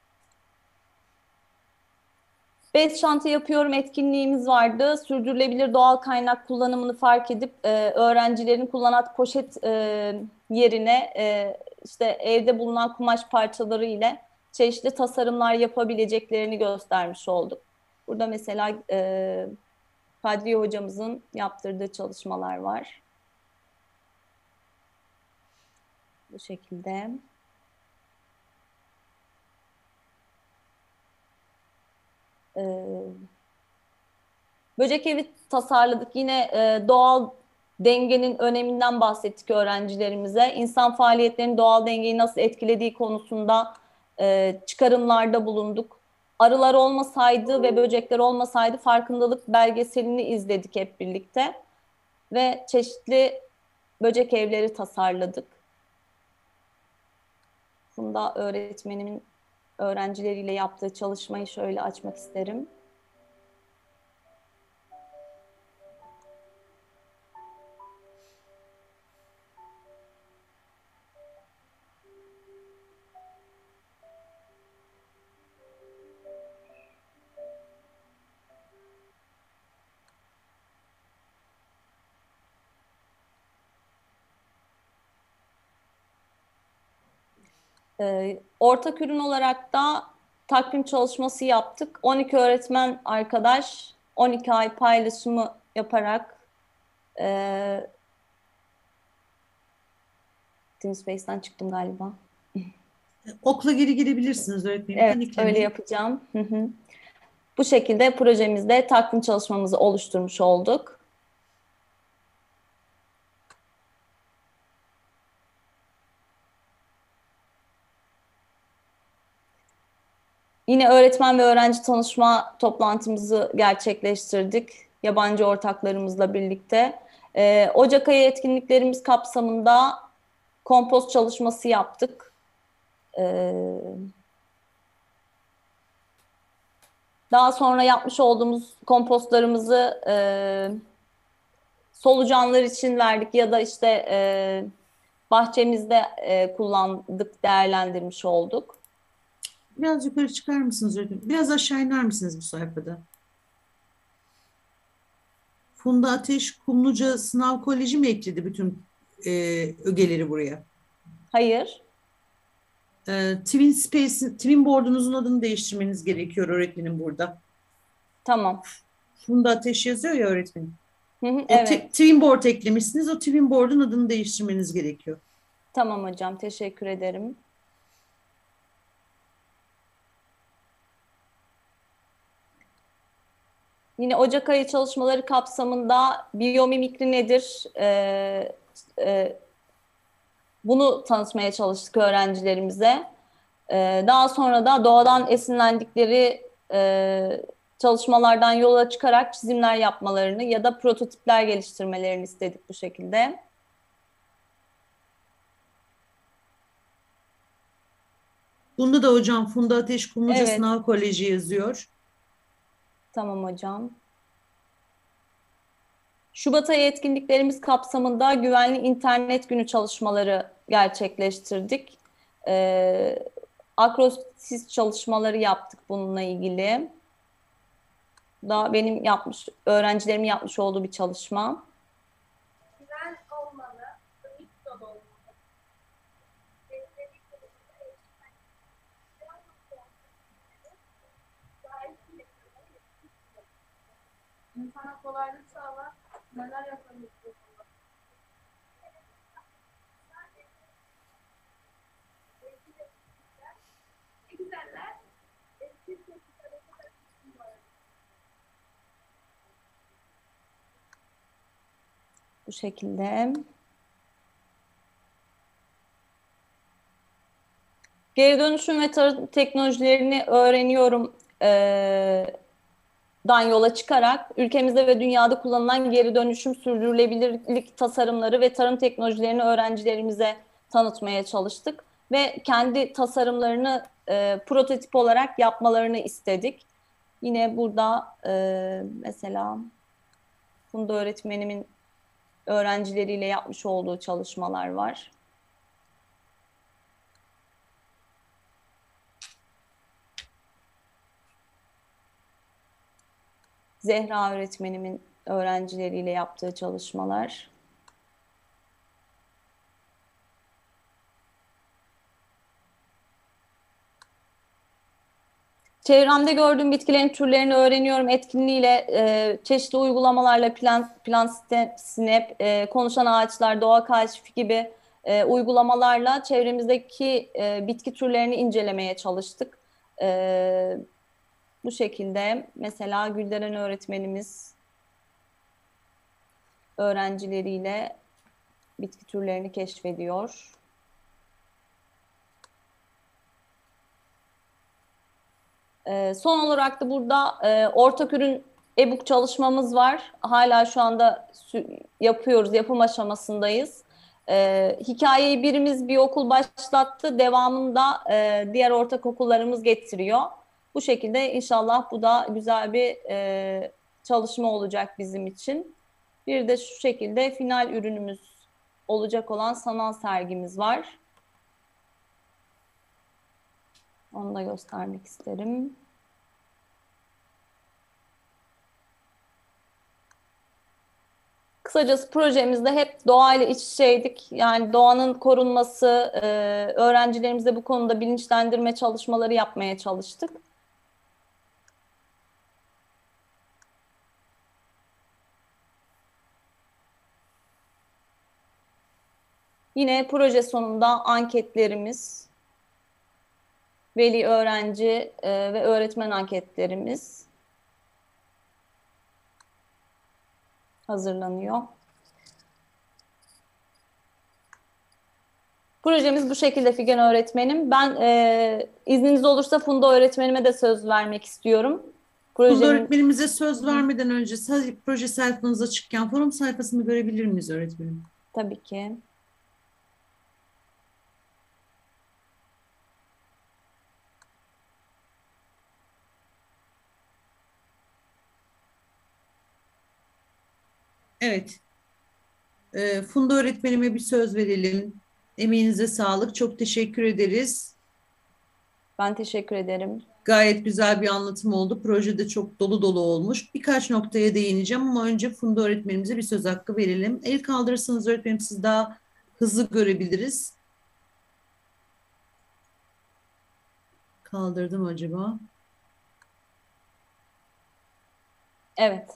Bez çanta yapıyorum etkinliğimiz vardı. Sürdürülebilir doğal kaynak kullanımını fark edip e, öğrencilerin kullanat poşet e, yerine e, işte evde bulunan kumaş parçaları ile çeşitli tasarımlar yapabileceklerini göstermiş olduk. Burada mesela e, Kadriye hocamızın yaptırdığı çalışmalar var. Bu şekilde. Böcek evi tasarladık. Yine e, doğal dengenin öneminden bahsettik öğrencilerimize. İnsan faaliyetlerinin doğal dengeyi nasıl etkilediği konusunda e, çıkarımlarda bulunduk. Arılar olmasaydı ve böcekler olmasaydı farkındalık belgeselini izledik hep birlikte. Ve çeşitli böcek evleri tasarladık. Bunda öğretmenimin öğrencileriyle yaptığı çalışmayı şöyle açmak isterim. Ee, ortak ürün olarak da takvim çalışması yaptık. on iki öğretmen arkadaş on iki ay paylaşımı yaparak e, TeamSpace'den çıktım galiba. Okla geri girebilirsiniz öğretmenim. Evet, Paniklemeyin. öyle yapacağım. Hı hı. Bu şekilde projemizde takvim çalışmamızı oluşturmuş olduk. Yine öğretmen ve öğrenci tanışma toplantımızı gerçekleştirdik. Yabancı ortaklarımızla birlikte. Ee, Ocak ayı etkinliklerimiz kapsamında kompost çalışması yaptık. Ee, daha sonra yapmış olduğumuz kompostlarımızı e, solucanlar için verdik ya da işte e, bahçemizde e, kullandık, değerlendirmiş olduk. Biraz yukarı çıkar mısınız öğretmenim? Biraz aşağı iner misiniz bu sayfada? Funda Ateş Kumluca Sınav Koleji mi ekledi bütün e, ögeleri buraya? Hayır. E, Twin Space, Twin Board'unuzun adını değiştirmeniz gerekiyor öğretmenim burada. Tamam. Funda Ateş yazıyor ya öğretmenim. Hı hı, O evet. te- Twin Board eklemişsiniz. O Twin Board'un adını değiştirmeniz gerekiyor. Tamam hocam. Teşekkür ederim. Yine Ocak ayı çalışmaları kapsamında biyomimikri nedir? Ee, e, bunu tanıtmaya çalıştık öğrencilerimize. Ee, daha sonra da doğadan esinlendikleri e, çalışmalardan yola çıkarak çizimler yapmalarını ya da prototipler geliştirmelerini istedik bu şekilde. Bunda da hocam Funda Ateş Kumluca Evet. Sınav Koleji yazıyor. Tamam hocam. Şubat ayı etkinliklerimiz kapsamında güvenli internet günü çalışmaları gerçekleştirdik. Ee, akrostiz çalışmaları yaptık bununla ilgili. Bu da benim yapmış, öğrencilerimin yapmış olduğu bir çalışma. Güven olmalı, ümit dolu olmalı. Destekli kurumda eğitmen. İnsana kolaylık sağlar, neler yapabilir? Ne güzeller, eski çocuklara kadar Bu şekilde. Geri dönüşüm ve tarım teknolojilerini öğreniyorum e, dan yola çıkarak ülkemizde ve dünyada kullanılan geri dönüşüm sürdürülebilirlik tasarımları ve tarım teknolojilerini öğrencilerimize tanıtmaya çalıştık ve kendi tasarımlarını e, prototip olarak yapmalarını istedik. Yine burada e, mesela Funda öğretmenimin öğrencileriyle yapmış olduğu çalışmalar var. Zehra öğretmenimin öğrencileriyle yaptığı çalışmalar. Çevremde gördüğüm bitkilerin türlerini öğreniyorum etkinliğiyle e, çeşitli uygulamalarla plan, plan snap, e, konuşan ağaçlar, doğa kaşifi gibi e, uygulamalarla çevremizdeki e, bitki türlerini incelemeye çalıştık. E, bu şekilde mesela Gülderen öğretmenimiz öğrencileriyle bitki türlerini keşfediyor. Ee, son olarak da burada e, ortak ürün e-book çalışmamız var. Hala şu anda yapıyoruz, yapım aşamasındayız. Ee, hikayeyi birimiz bir okul başlattı, devamında e, diğer ortak okullarımız getiriyor. Bu şekilde inşallah bu da güzel bir e, çalışma olacak bizim için. Bir de şu şekilde final ürünümüz olacak olan sanal sergimiz var. Onu da göstermek isterim. Kısacası projemizde hep doğayla iç içeydik. Yani doğanın korunması, e, öğrencilerimize bu konuda bilinçlendirme çalışmaları yapmaya çalıştık. Yine proje sonunda anketlerimiz, veli, öğrenci e, ve öğretmen anketlerimiz hazırlanıyor. Projemiz bu şekilde Figen öğretmenim. Ben e, izniniz olursa Funda öğretmenime de söz vermek istiyorum. Funda Projenin... öğretmenimize söz vermeden önce sadece proje sayfanız açıkken forum sayfasını görebilir miyiz öğretmenim? Tabii ki. Evet. E, Funda öğretmenime bir söz verelim. Emeğinize sağlık. Çok teşekkür ederiz. Ben teşekkür ederim. Gayet güzel bir anlatım oldu. Proje de çok dolu dolu olmuş. Birkaç noktaya değineceğim ama önce Funda öğretmenimize bir söz hakkı verelim. El kaldırırsanız öğretmenim siz daha hızlı görebiliriz. Kaldırdım acaba? Evet.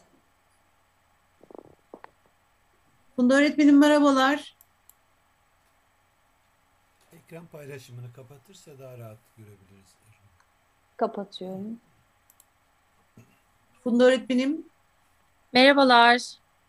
Funda öğretmenim merhabalar. Ekran paylaşımını kapatırsa daha rahat görebiliriz. Kapatıyorum. Funda öğretmenim. Merhabalar.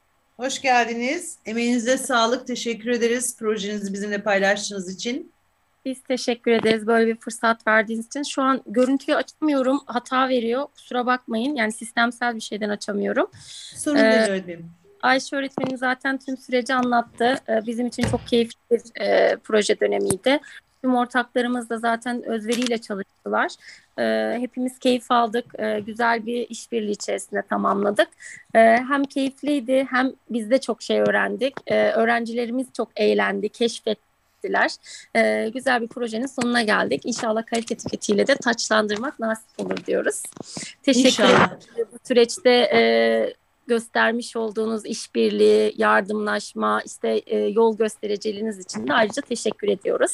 Hoş geldiniz. Emeğinize sağlık. Teşekkür ederiz projenizi bizimle paylaştığınız için. Biz teşekkür ederiz böyle bir fırsat verdiğiniz için. Şu an görüntüyü açamıyorum. Hata veriyor. Kusura bakmayın. Yani sistemsel bir şeyden açamıyorum. Sorun değil Ee, öğretmenim. Ayşe öğretmenim zaten tüm süreci anlattı. Ee, bizim için çok keyifli bir e, proje dönemiydi. Tüm ortaklarımız da zaten özveriyle çalıştılar. Ee, hepimiz keyif aldık. Ee, güzel bir işbirliği içerisinde tamamladık. Ee, hem keyifliydi hem biz de çok şey öğrendik. Ee, öğrencilerimiz çok eğlendi, keşfettiler. Ee, güzel bir projenin sonuna geldik. İnşallah kalite etiketiyle de taçlandırmak nasip olur diyoruz. Teşekkür İnşallah. ederim. Bu süreçte e, göstermiş olduğunuz işbirliği, yardımlaşma, işte e, yol göstericiliğiniz için de ayrıca teşekkür ediyoruz.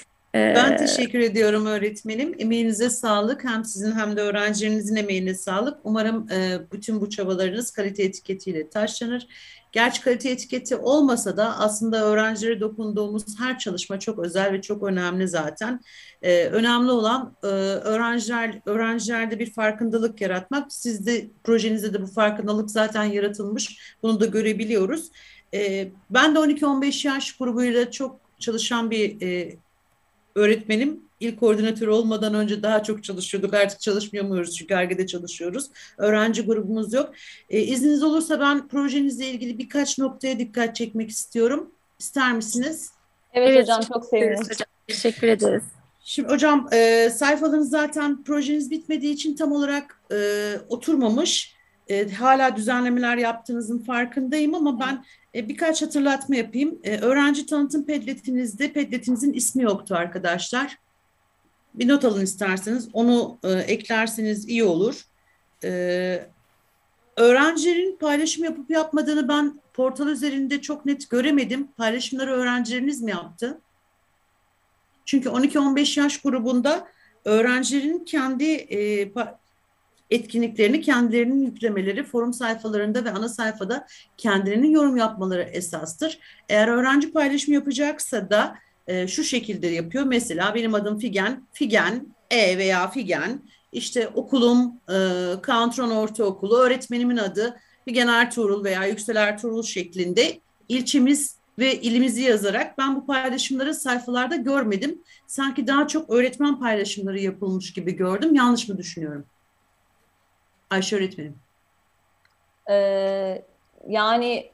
Ben teşekkür ediyorum öğretmenim. Emeğinize sağlık. Hem sizin hem de öğrencilerinizin emeğine sağlık. Umarım e, bütün bu çabalarınız kalite etiketiyle taşlanır. Gerçi kalite etiketi olmasa da aslında öğrencilere dokunduğumuz her çalışma çok özel ve çok önemli zaten. E, önemli olan e, öğrenciler öğrencilerde bir farkındalık yaratmak. Sizde projenizde de bu farkındalık zaten yaratılmış. Bunu da görebiliyoruz. E, ben de on iki on beş yaş grubuyla çok çalışan bir e, öğretmenim. İlk koordinatör olmadan önce daha çok çalışıyorduk. Artık çalışmıyor muyuz? Çünkü Ar-Ge'de çalışıyoruz. Öğrenci grubumuz yok. E, izniniz olursa ben projenizle ilgili birkaç noktaya dikkat çekmek istiyorum. İster misiniz? Evet, Evet hocam çok seviniriz. hocam. Teşekkür ederiz. Şimdi hocam e, sayfalarınız zaten projeniz bitmediği için tam olarak e, oturmamış. E, hala düzenlemeler yaptığınızın farkındayım ama ben e, birkaç hatırlatma yapayım. E, öğrenci tanıtım pedletinizde pedletinizin ismi yoktu arkadaşlar. Bir not alın isterseniz. Onu e, eklerseniz iyi olur. E, öğrencilerin paylaşım yapıp yapmadığını ben portal üzerinde çok net göremedim. Paylaşımları öğrencileriniz mi yaptı? Çünkü on iki on beş yaş grubunda öğrencilerin kendi e, etkinliklerini kendilerinin yüklemeleri, forum sayfalarında ve ana sayfada kendilerinin yorum yapmaları esastır. Eğer öğrenci paylaşım yapacaksa da e, şu şekilde yapıyor. Mesela benim adım Figen, Figen E veya Figen, işte okulum e, Kantron Ortaokulu, öğretmenimin adı Figen Ertuğrul veya Yüksel Ertuğrul şeklinde ilçemiz ve ilimizi yazarak ben bu paylaşımları sayfalarda görmedim. Sanki daha çok öğretmen paylaşımları yapılmış gibi gördüm. Yanlış mı düşünüyorum? Ayşe öğretmenim. Ee, yani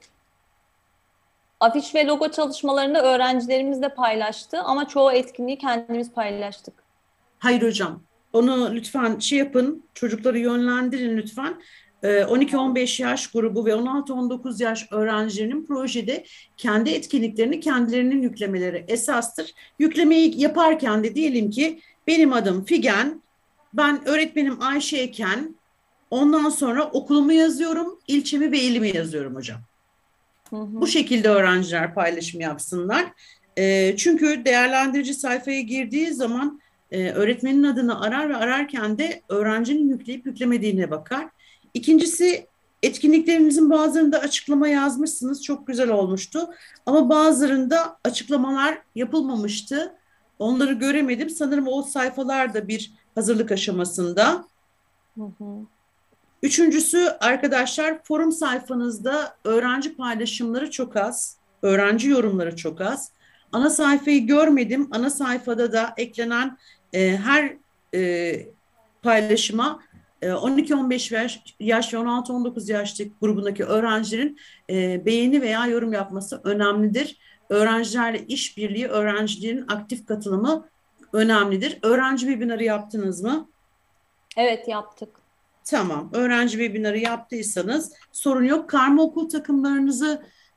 afiş ve logo çalışmalarını öğrencilerimiz de paylaştı ama çoğu etkinliği kendimiz paylaştık. Hayır hocam. Onu lütfen şey yapın, çocukları yönlendirin lütfen. on iki on beş yaş grubu ve on altı on dokuz yaş öğrencilerinin projede kendi etkinliklerini kendilerinin yüklemeleri esastır. Yüklemeyi yaparken de diyelim ki benim adım Figen, ben öğretmenim Ayşe'yken ondan sonra okulumu yazıyorum, ilçemi ve ilimi yazıyorum hocam. Hı hı. Bu şekilde öğrenciler paylaşım yapsınlar. E, çünkü değerlendirici sayfaya girdiği zaman e, öğretmenin adını arar ve ararken de öğrencinin yükleyip yüklemediğine bakar. İkincisi, etkinliklerinizin bazılarında açıklama yazmışsınız. Çok güzel olmuştu. Ama bazılarında açıklamalar yapılmamıştı. Onları göremedim. Sanırım o sayfalar da bir hazırlık aşamasında. Hı hı. Üçüncüsü arkadaşlar, forum sayfanızda öğrenci paylaşımları çok az. Öğrenci yorumları çok az. Ana sayfayı görmedim. Ana sayfada da eklenen e, her e, paylaşıma on iki on beş yaş ve on altı on dokuz yaştaki grubundaki öğrencilerin e, beğeni veya yorum yapması önemlidir. Öğrencilerle işbirliği, öğrencilerin aktif katılımı önemlidir. Öğrenci webinarı yaptınız mı? Evet, yaptık. Tamam. Öğrenci webinarı yaptıysanız sorun yok. Karma okul takımlarınızı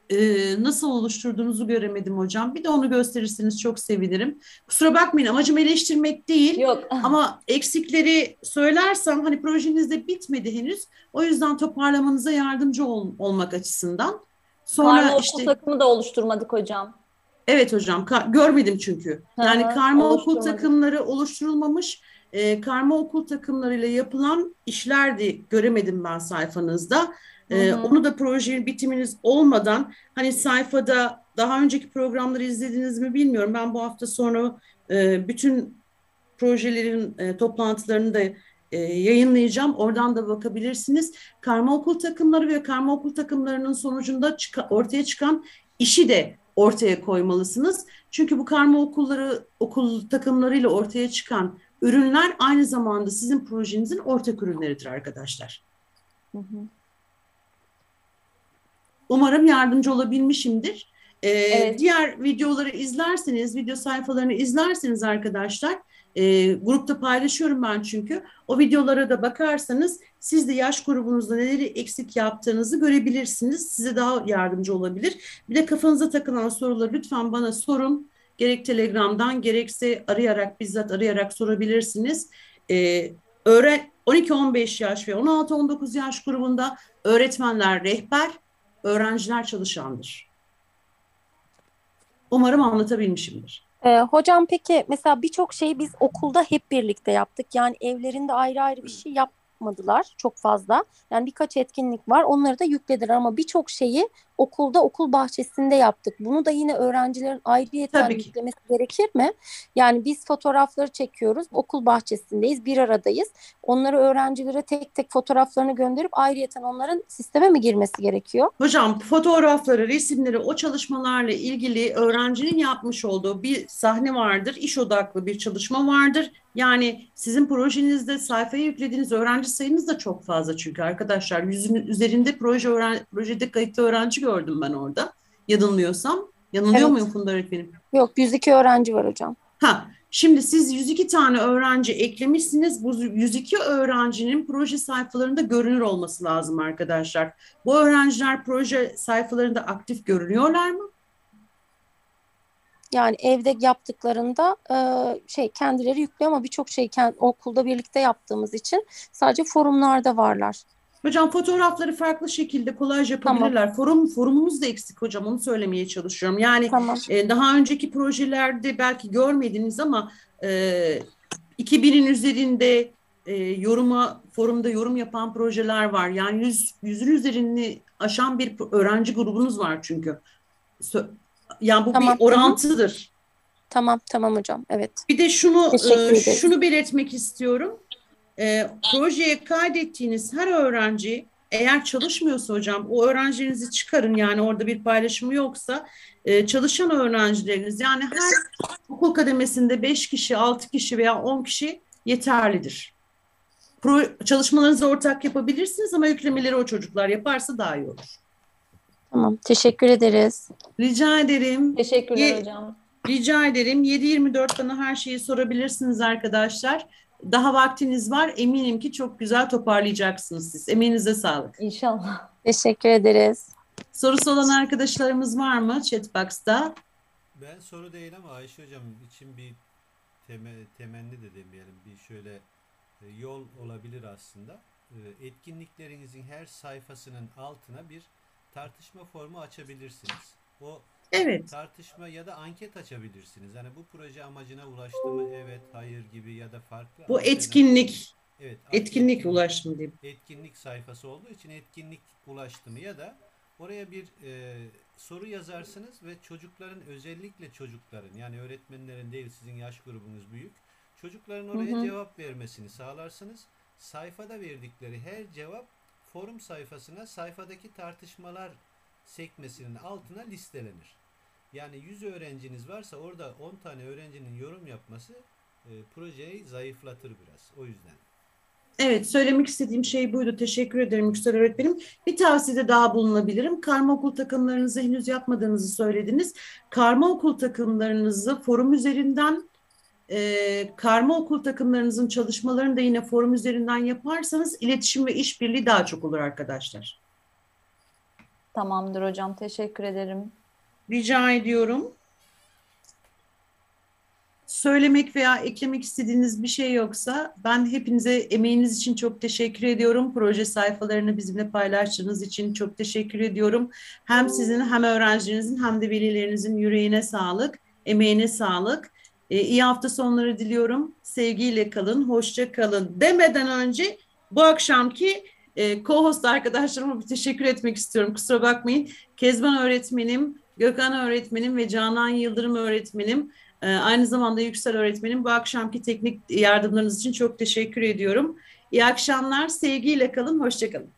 e, nasıl oluşturduğunuzu göremedim hocam. Bir de onu gösterirseniz çok sevinirim. Kusura bakmayın, amacım eleştirmek değil. Yok. Ama eksikleri söylersem hani projeniz de bitmedi henüz. O yüzden toparlamanıza yardımcı ol, olmak açısından. Sonra Karma okul işte takımı da oluşturmadık hocam. evet hocam, ka- görmedim çünkü. Yani Hı hı, karma okul oluşturmadık. takımları oluşturulmamış. E, karma okul takımlarıyla yapılan işler de göremedim ben sayfanızda. E, Hı hı. onu da projenin bitiminiz olmadan hani sayfada daha önceki programları izlediniz mi bilmiyorum. Ben bu hafta sonu e, bütün projelerin e, toplantılarını da e, yayınlayacağım. Oradan da bakabilirsiniz. Karma okul takımları ve karma okul takımlarının sonucunda çıka- ortaya çıkan işi de ortaya koymalısınız. Çünkü bu karma okulları okul takımlarıyla ortaya çıkan ürünler aynı zamanda sizin projenizin ortak ürünleridir arkadaşlar. Hı hı. Umarım yardımcı olabilmişimdir. Ee, Evet. Diğer videoları izlerseniz, video sayfalarını izlerseniz arkadaşlar, e, grupta paylaşıyorum ben çünkü. O videolara da bakarsanız siz de yaş grubunuzda neleri eksik yaptığınızı görebilirsiniz. Size daha yardımcı olabilir. Bir de kafanıza takılan soruları lütfen bana sorun. Gerek Telegram'dan gerekse arayarak, bizzat arayarak sorabilirsiniz. Ee, öğren on iki on beş yaş ve on altı on dokuz yaş grubunda öğretmenler rehber, öğrenciler çalışandır. Umarım anlatabilmişimdir. Ee, hocam peki mesela birçok şeyi biz okulda hep birlikte yaptık. Yani evlerinde ayrı ayrı bir şey yapmadılar çok fazla. Yani birkaç etkinlik var, onları da yüklediler ama birçok şeyi okulda, okul bahçesinde yaptık. Bunu da yine öğrencilerin ayrıyeten Tabii ki. yüklemesi gerekir mi? Yani biz fotoğrafları çekiyoruz, okul bahçesindeyiz, bir aradayız. Onları öğrencilere tek tek fotoğraflarını gönderip ayrıyeten onların sisteme mi girmesi gerekiyor? Hocam fotoğrafları, resimleri, o çalışmalarla ilgili öğrencinin yapmış olduğu bir sahne vardır. İş odaklı bir çalışma vardır. Yani sizin projenizde sayfaya yüklediğiniz öğrenci sayınız da çok fazla çünkü arkadaşlar. Yüzün üzerinde proje öğren projede kayıtlı öğrenci gördüm ben orada. Yanılmıyorsam. Yanılıyor Evet. muyum Funda öğretmenim? Yok, yüz iki öğrenci var hocam. Ha, şimdi siz yüz iki tane öğrenci eklemişsiniz. Bu yüz iki öğrencinin proje sayfalarında görünür olması lazım arkadaşlar. Bu öğrenciler proje sayfalarında aktif görünüyorlar mı? Yani evde yaptıklarında e, şey kendileri yüklüyor ama birçok şey kend- okulda birlikte yaptığımız için sadece forumlarda varlar. Hocam fotoğrafları farklı şekilde kolaj yapabilirler. Forum forumumuz da eksik hocam, onu söylemeye çalışıyorum. Yani Tamam. e, daha önceki projelerde belki görmediniz ama e, iki binin üzerinde e, yoruma forumda yorum yapan projeler var. Yani yüz, yüzün üzerini aşan bir öğrenci grubunuz var çünkü. Sö- Yani bu Tamam. bir orantıdır. Tamam, tamam hocam. Evet. Bir de şunu Teşekkür e, ederiz. şunu belirtmek istiyorum. E, projeye kaydettiğiniz her öğrenci eğer çalışmıyorsa hocam o öğrencilerinizi çıkarın, yani orada bir paylaşımı yoksa e, çalışan öğrencileriniz, yani her okul kademesinde beş kişi, altı kişi veya on kişi yeterlidir. Pro, çalışmalarınızı ortak yapabilirsiniz ama yüklemeleri o çocuklar yaparsa daha iyi olur. Tamam. Teşekkür ederiz. Rica ederim. Teşekkürler Ye- hocam. Rica ederim. yedi yirmi dört bana her şeyi sorabilirsiniz arkadaşlar. Daha vaktiniz var. Eminim ki çok güzel toparlayacaksınız siz. Emeğinize sağlık. İnşallah. Teşekkür ederiz. Sorusu olan arkadaşlarımız var mı chatbox'ta? Ben soru değil ama Ayşe hocam için bir teme, temenni de demeyelim, bir şöyle e, yol olabilir aslında. E, etkinliklerinizin her sayfasının altına bir tartışma formu açabilirsiniz. O Evet. tartışma ya da anket açabilirsiniz. Yani bu proje amacına ulaştı mı? Evet, hayır gibi ya da farklı. Bu alternatif- etkinlik, Evet, etkinlik ulaştım diyeyim. etkinlik sayfası olduğu için etkinlik ulaştı mı ya da oraya bir e, soru yazarsınız ve çocukların, özellikle çocukların, yani öğretmenlerin değil, sizin yaş grubunuz büyük, çocukların oraya Hı hı. cevap vermesini sağlarsınız. Sayfada verdikleri her cevap forum sayfasına, sayfadaki tartışmalar sekmesinin altına listelenir. Yani yüz öğrenciniz varsa orada on tane öğrencinin yorum yapması e, projeyi zayıflatır biraz. O yüzden. Evet, söylemek istediğim şey buydu. Teşekkür ederim Yüksel öğretmenim. Bir tavsiyede daha bulunabilirim. Karma okul takımlarınızı henüz yapmadığınızı söylediniz. Karma okul takımlarınızı forum üzerinden, e, karma okul takımlarınızın çalışmalarını da yine forum üzerinden yaparsanız iletişim ve işbirliği daha çok olur arkadaşlar. Tamamdır hocam. Teşekkür ederim. Rica ediyorum. Söylemek veya eklemek istediğiniz bir şey yoksa ben hepinize emeğiniz için çok teşekkür ediyorum. Proje sayfalarını bizimle paylaştığınız için çok teşekkür ediyorum. Hem sizin hem öğrencilerinizin hem de velilerinizin yüreğine sağlık, emeğine sağlık. Ee, iyi hafta sonları diliyorum. Sevgiyle kalın, hoşça kalın. Demeden önce bu akşamki e, co-host arkadaşlarıma bir teşekkür etmek istiyorum. Kusura bakmayın. Kezban öğretmenim, Gökhan öğretmenim ve Canan Yıldırım öğretmenim. Aynı zamanda Yüksel öğretmenim, bu akşamki teknik yardımlarınız için çok teşekkür ediyorum. İyi akşamlar, sevgiyle kalın, hoşça kalın.